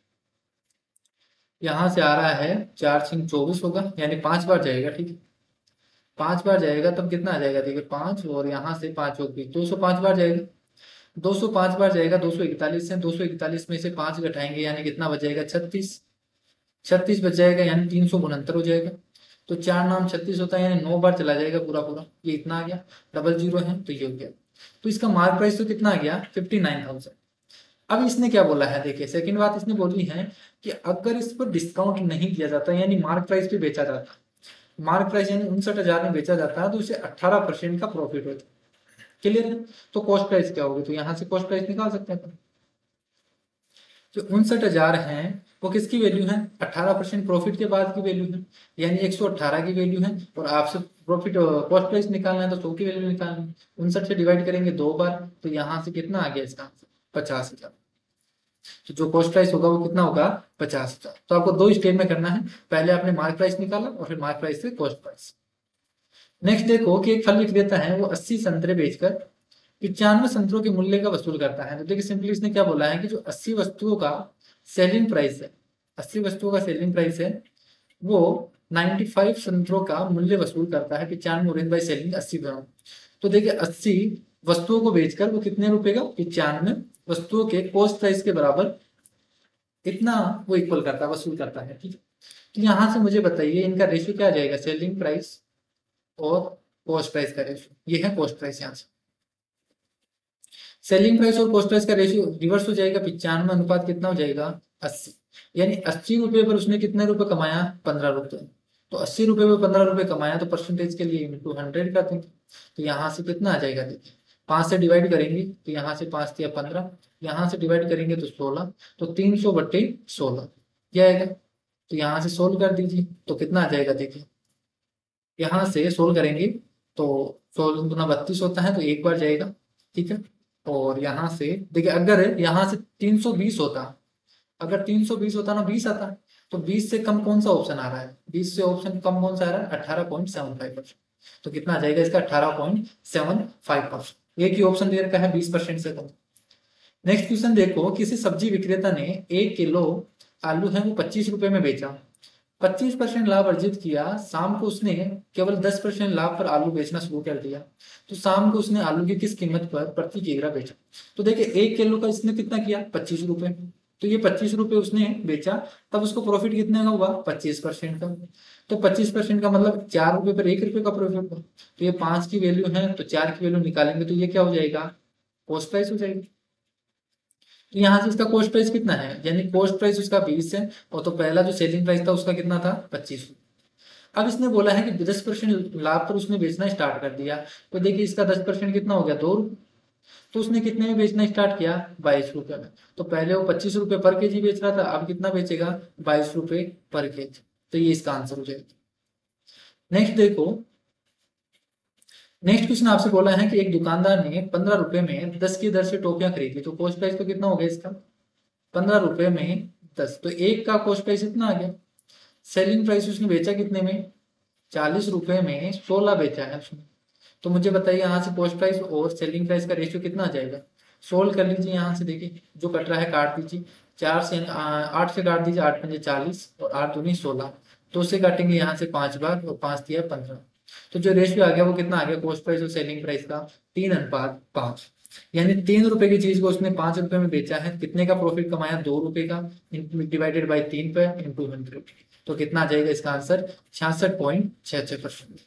यहाँ से आ रहा है चार सिंह चौबीस होगा, यानी पांच बार जाएगा, ठीक है, पांच बार जाएगा तब कितना आ जाएगा, देखिए पांच और यहाँ से पांच होगी, दो सौ पांच बार जाएगा, दो सौ पांच बार जाएगा, दो सौ इकतालीस है, दो सौ इकतालीस में से पांच घटाएंगे यानी कितना बच जाएगा, छत्तीस, छत्तीस बच जाएगा यानी तीन सौ उनहत्तर हो जाएगा। तो चार नाम छत्तीस होता है यानी नौ बार चला जाएगा पूरा पूरा, ये इतना आ गया, डबल जीरो है तो ये हो गया। तो इसका मार्क प्राइस तो कितना आ गया, फिफ्टी नाइन थाउजेंड। अब इसने क्या बोला है, देखिए सेकंड बात इसने बोली है कि अगर इस पर डिस्काउंट नहीं किया जाता, यानी मार्क प्राइस पे बेचा जाता, मार्क प्राइस यानी उनसठ हजार में बेचा जाता है, तो उसे अट्ठारह परसेंट का प्रॉफिट होता। क्लियर है, तो कॉस्ट प्राइस क्या होगी, तो यहाँ से कॉस्ट प्राइस निकाल सकते हैं। जो उनसठ हजार है वो किसकी वैल्यू है, अठारह परसेंट प्रॉफिट के बाद की वैल्यू है, यानी एक सौ अठारह की वैल्यू है, और आपसे प्रॉफिट कॉस्ट प्राइस निकालना है तो सौ की वैल्यू निकालना है। उनसठ से डिवाइड करेंगे दो बार, तो यहाँ से कितना आ गया इसका आंसर, पचास हजार। तो जो कॉस्ट प्राइस होगा वो कितना होगा, पचास हजार। तो आपको दो स्टेप में करना है, पहले आपने मार्क प्राइस निकाला और फिर मार्क प्राइस से कॉस्ट प्राइस। नेक्स्ट देखो कि एक फल विक्रेता है, वो अस्सी संतरे बेचकर पचानवे संतरों के मूल्य का वसूल करता है। तो देखिए सिंपली इसने क्या बोला है कि जो अस्सी वस्तुओं का सेलिंग प्राइस है, अस्सी वस्तुओं का सेलिंग प्राइस है, वो पचानवे संतरों का मूल्य वसूल करता है, पचानवे और बाई सेलिंग अस्सी ग्राम। तो देखिए अस्सी वस्तुओं को बेचकर वो कितने रुपए का, पचानवे वस्तुओं के कॉस्ट प्राइस के बराबर इतना वो इक्वल करता है, वसूल करता है। ठीक है, तो यहाँ से मुझे बताइए इनका रेशियो क्या आ जाएगा, सेलिंग प्राइस और कॉस्ट प्राइस का रेशियो, ये है कॉस्ट प्राइस। यहाँ से सेलिंग प्राइस और कॉस्ट प्राइस का रेशियो रिवर्स हो जाएगा, पिचानवे अनुपात कितना हो जाएगा, अस्सी। यानी अस्सी रुपए पर उसने कितने रुपए कमाया, पंद्रह रुपए। तो अस्सी रुपए पर पंद्रह रुपए कमाया, तो परसेंटेज के लिए इंटू हंड्रेड का देंगे। तो यहाँ से कितना आ जाएगा, देखिए पाँच से डिवाइड करेंगे तो यहाँ से पाँच दिया पंद्रह, यहाँ से डिवाइड करेंगे तो सोलह, तो तीन सौ बट्टे सोलह क्या आएगा। तो यहाँ से सोल्व कर दीजिए तो कितना आ जाएगा, देखिए यहाँ से सोल्व करेंगे तो सोलह गुना बत्तीस होता है, तो एक बार जाएगा। ठीक है, और यहाँ से देखिए अगर यहाँ से तीन सौ बीस होता, अगर तीन सौ बीस होता ना बीस आता, तो बीस से कम कौन सा ऑप्शन आ रहा है, बीस से ऑप्शन कम कौन सा आ रहा है, अठारह पॉइंट सेवन फाइव परसेंट। तो कितना आ जाएगा इसका, अठारह पॉइंट सेवन फाइव परसेंट। एक ही ऑप्शन दे रखा है बीस परसेंट से कम। नेक्स्ट क्वेश्चन देखो, किसी सब्जी विक्रेता ने एक किलो आलू है वो पच्चीस रुपए में बेचा, पच्चीस परसेंट लाभ अर्जित किया। शाम को उसने केवल दस परसेंट लाभ पर आलू बेचना शुरू कर दिया, तो शाम को उसने आलू की किस कीमत पर प्रति किलोग्राम बेचा। तो देखिए एक किलो का इसने कितना किया, पच्चीस रुपए, तो ये पच्चीस रुपए उसने बेचा, तब उसको प्रॉफिट कितने का हुआ, पच्चीस परसेंट का। तो पच्चीस परसेंट का मतलब चार रुपए पर एक रुपए का प्रॉफिट हुआ। तो ये पांच की वैल्यू है, तो चार की वैल्यू निकालेंगे तो ये क्या हो जाएगा, कॉस्ट प्राइस हो जाएगी। तो यहाँ से इसका कॉस्ट प्राइस कितना है, यानी कॉस्ट प्राइस उसका बीस है, और तो पहला जो सेलिंग प्राइस था उसका कितना था, पच्चीस। अब इसने बोला है कि दस परसेंट लाभ पर उसने बेचना स्टार्ट कर दिया, तो देखिए इसका दस परसेंट कितना हो गया, दो रुपये। तो उसने कितने में बेचना स्टार्ट किया, बाईस रुपए में। तो पहले वो पच्चीस रुपए पर केजी बेच रहा था, अब कितना बेचेगा, बाईस रुपए पर केजी। तो ये इसका आंसर हो जाएगा। नेक्स्ट देखो, नेक्स्ट क्वेश्चन आपसे बोला है कि एक दुकानदार ने पंद्रह रुपए में दस की दर से टोपियां खरीदी, तो कॉस्ट प्राइस तो कितना हो गया इसका, पंद्रह रुपए में दस, तो एक का कॉस्ट प्राइस इतना आ गया। सेलिंग प्राइस उसने बेचा कितने में, चालीस रुपए में सोलह बेचा है उसने। तो मुझे बताइए यहाँ से कॉस्ट प्राइस और सेलिंग प्राइस का रेशियो कितना आ जाएगा। सोल्व कर लीजिए, यहाँ से देखिए जो कट रहा है काट दीजिए, चार से आ, आठ से काट दीजिए, आठ पंजे चालीस और आठ दूनी सोलह, दो से काटेंगे यहाँ से पांच बार और पांच दिया पंद्रह। तो जो रेशियो आ गया वो कितना आ गया, कॉस्ट प्राइस और सेलिंग प्राइस का तीन अनुपात पांच। यानी तीन रुपए की चीज को उसने पांच रुपए में बेचा है, कितने का प्रॉफिट कमाया, दो रुपए का, डिवाइडेड बाई तीन पे इंटू हंड्रेड। तो कितना आ जाएगा इसका आंसर, छियासठ पॉइंट छह छह परसेंट।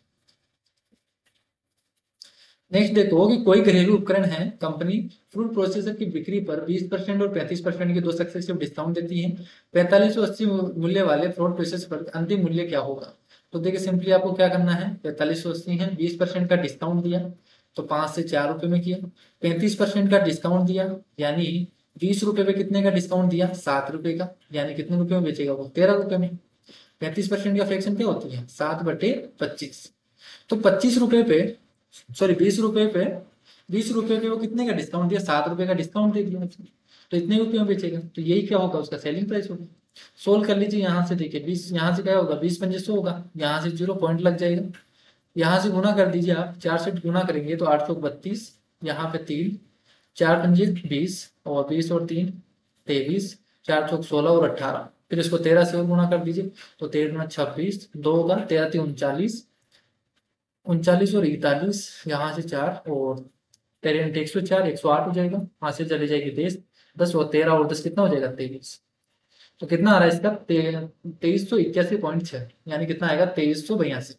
नेक्स्ट देखो कि कोई घरेलू उपकरण है, कंपनी फूड प्रोसेसर की बिक्री पर बीस परसेंट और पैंतीस परसेंट की दो सक्सेसिव डिस्काउंट देती है। पैंतालीस सौ अस्सी मूल्य वाले फ्रूट प्रोसेसर पर अंतिम मूल्य क्या होगा। तो देखिए सिंपली आपको क्या करना है, पैंतालीस सौ अस्सी है, बीस परसेंट का डिस्काउंट दिया तो पांच से चार रुपए में किया, पैंतीस परसेंट का डिस्काउंट दिया यानी बीस रुपए पे कितने का डिस्काउंट दिया, सात रुपए का, यानी कितने रुपए में बेचेगा वो, तेरह रुपए में। पैंतीस परसेंट का फ्रैक्शन क्या होती है, सात बटे पच्चीस। तो पच्चीस रुपए पे, सॉरी बीस रुपए पे, बीस रुपए पे वो कितने का डिस्काउंट दिया, सात रुपए का डिस्काउंट दे दिया उसने। तो इतने रुपए में बेचेगा, तो यही क्या होगा, उसका सेलिंग प्राइस होगा। सोल्व कर लीजिए, यहाँ से देखिए बीस, यहाँ से क्या होगा, बीस पंजे सौ होगा, यहाँ से जीरो पॉइंट लग जाएगा। यहाँ से गुना कर दीजिए आप, चार से गुना करेंगे तो आठ सौ बत्तीस, यहाँ पे तीन, चार पंजे बीस और बीस और तीन तेईस, चार चौक सोलह और अट्ठारह, फिर इसको तेरह से और गुना कर दीजिए तो तेरह में छब्बीस, दो होगा, तेरह तीन उनचालीस, उनचालीस और इकतालीस, यहाँ से चार और तेरह एक सौ चार, एक सौ आठ हो जाएगा, वहां से चली जाएगी तेईस, दस और तेरह और दस कितना हो जाएगा, तेईस। तो कितना आ रहा है इसका, तेईस सौ इक्यासी पॉइंट छह, यानी कितना आएगा, तेईस सौ बयासी।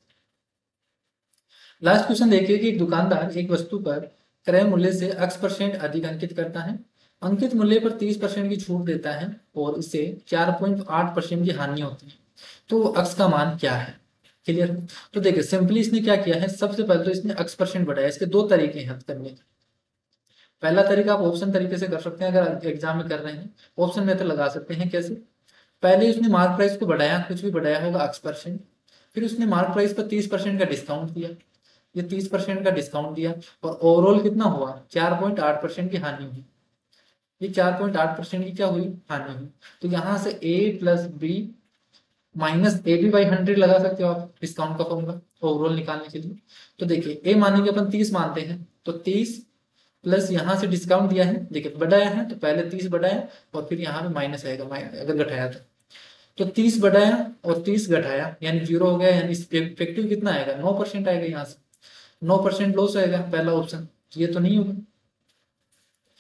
लास्ट क्वेश्चन देखिए कि एक दुकानदार एक वस्तु पर क्रय मूल्य से एक्स परसेंट अधिक अंकित करता है, अंकित मूल्य पर तीस परसेंट की छूट देता है और इससे चार पॉइंट आठ परसेंट की हानि होती है, तो एक्स का मान क्या है। क्लियर। तो देखिए सिंपली इसने क्या किया है, सबसे पहले तो इसने एक्स परसेंट बढ़ाया। इसके दो तरीके हैं करने के। पहला तरीका आप ऑप्शन तरीके से कर सकते हैं, अगर एग्जाम में कर रहे हैं ऑप्शन में तो लगा सकते हैं। कैसे, पहले उसने मार्क प्राइस को बढ़ाया, कुछ भी बढ़ाया होगा एक्स परसेंट, फिर उसने मार्क प्राइस पर तीस परसेंट का डिस्काउंट दिया, ये तीस परसेंट का डिस्काउंट दिया और ओवरऑल कितना हुआ, चार पॉइंट आठ परसेंट की हानि हुई। ये चार पॉइंट आठ परसेंट की क्या हुई, हानि हुई। तो यहाँ से A plus B minus A B by hundred लगा सकते हो आप, डिस्काउंट का फॉर्मूला ओवरऑल निकालने के लिए। तो देखिए ए मानेंगे अपन तीस मानते हैं, तो तीस प्लस यहाँ से डिस्काउंट दिया है, देखिए बढ़ाया है तो पहले तीस बढ़ाया और फिर यहाँ पे माइनस आएगा, अगर घटाया तो तो तीस बढ़ाया और तीस घटाया यानी जीरो हो गया, यानी इफेक्टिव कितना आएगा, नौ परसेंट आएगा। यहाँ से नौ परसेंट लॉस आएगा, पहला ऑप्शन ये तो नहीं होगा।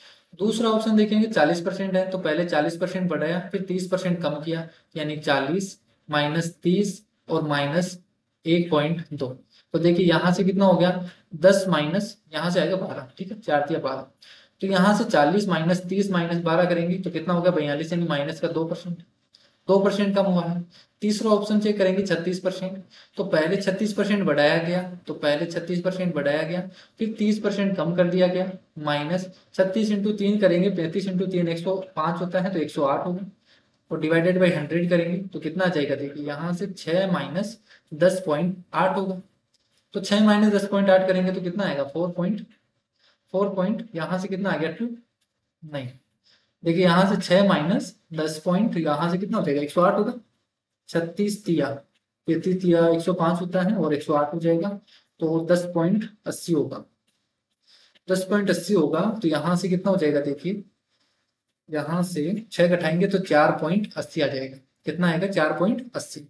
दूसरा ऑप्शन देखेंगे चालीस परसेंट है, तो पहले चालीस परसेंट बढ़ाया, फिर तीस परसेंट कम किया, यानी चालीस माइनस तीस और माइनस एक पॉइंट दो। तो देखिए यहाँ से कितना हो गया, दस माइनस यहाँ से आएगा बारह, ठीक है, चार दिया बारह। तो यहाँ से चालीस माइनस तीस माइनस बारह करेंगे तो कितना हो गया, बयालीस, यानी माइनस का दो परसेंट, दो परसेंट कम हुआ है। तीसरा ऑप्शन चेक करेंगे छत्तीस परसेंट, तो पहले छत्तीस परसेंट बढ़ाया गया, तो पहले छत्तीस परसेंट बढ़ाया गया, फिर तीस परसेंट कम कर दिया गया, माइनस छत्तीस इंटू तीन करेंगे, पैंतीस इंटू तीन एक सौ पाँच होता है, तो एक सौ आठ होगा, और डिवाइडेड बाई हंड्रेड करेंगे तो कितना आ जाएगा, देखिए यहाँ से छः माइनस दस पॉइंट आठ होगा। तो छः माइनस दस पॉइंट आठ करेंगे तो कितना आएगा, फोर पॉइंट फोर पॉइंट यहाँ से कितना आ गया, टू, नहीं, देखिए यहाँ से छः माइनस दस पॉइंट यहाँ से कितना हो जाएगा, एक सौ आठ होगा। छत्तीस तिया पैंतीस तिया एक सौ पाँच होता है और एक सौ आठ हो जाएगा, तो दस पॉइंट अस्सी होगा। दस पॉइंट अस्सी होगा तो यहाँ से कितना हो जाएगा, देखिए यहाँ से छः घटाएंगे तो चार पॉइंट अस्सी आ जाएगा। कितना आएगा, चार पॉइंट अस्सी,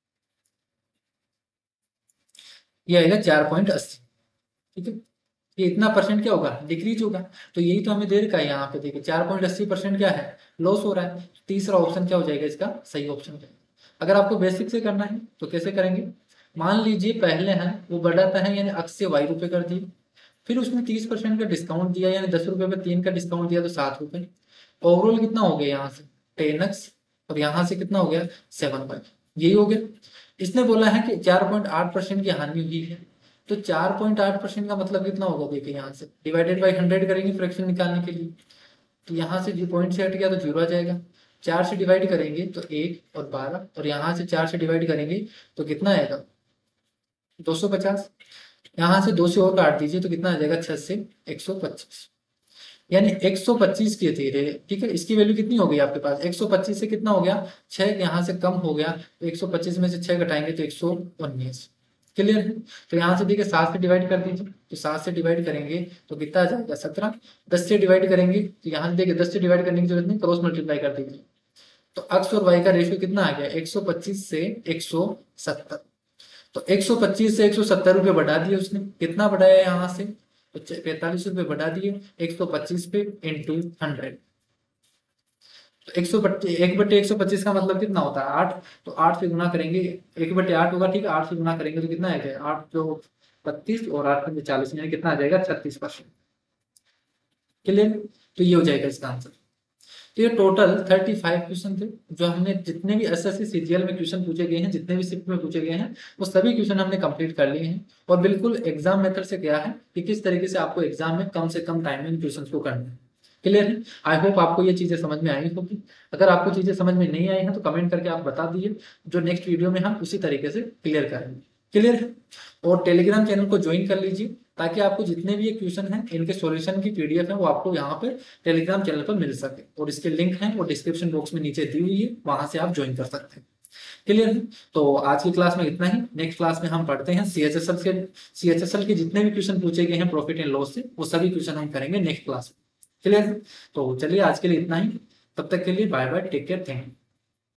ये आएगा चार पॉइंट अस्सी, ठीक है। ये इतना परसेंट क्या होगा, डिक्रीज होगा। तो यही तो हमें दे रखा है यहाँ पे, देखिए चार पॉइंट अस्सी परसेंट क्या है, लॉस हो रहा है। तीसरा ऑप्शन क्या हो जाएगा, इसका सही ऑप्शन हो जाएगा। अगर आपको बेसिक से करना है तो कैसे करेंगे, मान लीजिए पहले है वो बढ़ाता है, यानी अक्स से वाई रुपए कर दिए, फिर उसने तीस परसेंट का डिस्काउंट दिया, यानी दस रुपए पे तीन का डिस्काउंट दिया तो सात रुपए। ओवरऑल कितना हो गया, यहाँ से टेन एक्स और यहाँ से कितना हो गया, सेवन वाई, यही हो गया। इसने बोला है कि चार पॉइंट आठ परसेंट की हानि हुई है, तो चार पॉइंट आठ परसेंट का मतलब कितना होगा, देखिए यहाँ से डिवाइडेड बाई हंड्रेड करेंगे फ्रैक्शन निकालने के लिए, तो यहाँ से जो पॉइंट से हट गया तो जीरो आ जाएगा। चार से डिवाइड करेंगे तो एक और बारह, और यहाँ से चार से डिवाइड करेंगे तो कितना आएगा, दो सौ पचास। यहाँ से दो से और काट दीजिए तो कितना आ जाएगा, छह से एक सौ पच्चीस, यानी एक सौ पच्चीस की थी रे, ठीक है। इसकी वैल्यू कितनी हो गई आपके पास, एक सौ पच्चीस से कितना हो गया, छह यहाँ से कम हो गया, तो एक सौ पच्चीस में से छह घटाएंगे तो एक सौ उन्नीस। क्लियर है। तो यहाँ से देखिए सात से डिवाइड कर दीजिए, तो सात से डिवाइड करेंगे तो कितना आ जाएगा, सत्रह। दस से डिवाइड करेंगे तो यहाँ से देखिए दस से डिवाइड करने की जरूरत नहीं, क्रॉस मल्टीप्लाई कर दीजिए, तो एक्स और वाई का रेशियो कितना आ गया, एक सौ पच्चीस से एक सौ सत्तर। तो एक सौ पच्चीस से एक सौ सत्तर रुपये बढ़ा दिए उसने, कितना बढ़ाया यहाँ से, तो पैंतालीस रुपये बढ़ा दिए एक सौ पच्चीस पे इंटू हंड्रेड। तो एक सौ एक बटे एक सौ पच्चीस का मतलब कितना होता है, आठ। तो आठ से गुना करेंगे, एक बटे आठ होगा, ठीक है, आठ से गुना करेंगे तो कितना आएगा, आठ जो बत्तीस और आठ में चालीस, यानी कितना आ जाएगा, छत्तीस परसेंट। क्लियर। तो ये हो जाएगा इसका आंसर। तो ये टोटल पैंतीस क्वेश्चन थे, जो हमने जितने भी एसएससी सीजीएल में क्वेश्चन पूछे गए हैं, जितने भी शिफ्ट में पूछे गए हैं, वो सभी क्वेश्चन हमने कंप्लीट कर लिए हैं। और बिल्कुल एग्जाम मेथड से क्या है कि किस तरीके से आपको एग्जाम में कम से कम टाइम में क्वेश्चन को करना है। क्लियर है। आई होप आपको ये चीजें समझ में आई होगी। अगर आपको चीजें समझ में नहीं आई हैं तो कमेंट करके आप बता दीजिए, जो नेक्स्ट वीडियो में हम उसी तरीके से क्लियर करेंगे। क्लियर है। और टेलीग्राम चैनल को ज्वाइन कर लीजिए, ताकि आपको जितने भी ये क्वेश्चन हैं इनके सॉल्यूशन की पीडीएफ है वो आपको यहाँ पे टेलीग्राम चैनल पर मिल सके। और इसके लिंक है वो डिस्क्रिप्शन बॉक्स में नीचे दी हुई है, वहां से आप ज्वाइन कर सकते हैं। क्लियर है। तो आज की क्लास में इतना ही। नेक्स्ट क्लास में हम पढ़ते हैं सीएचएसएल के सीएचएसएल के जितने भी क्वेश्चन पूछे गए हैं प्रॉफिट एंड लॉस से, वो सभी क्वेश्चन हम करेंगे नेक्स्ट क्लास में। क्लियर है। तो चलिए आज के लिए इतना ही। तब तक के लिए bye bye, take care, thank you.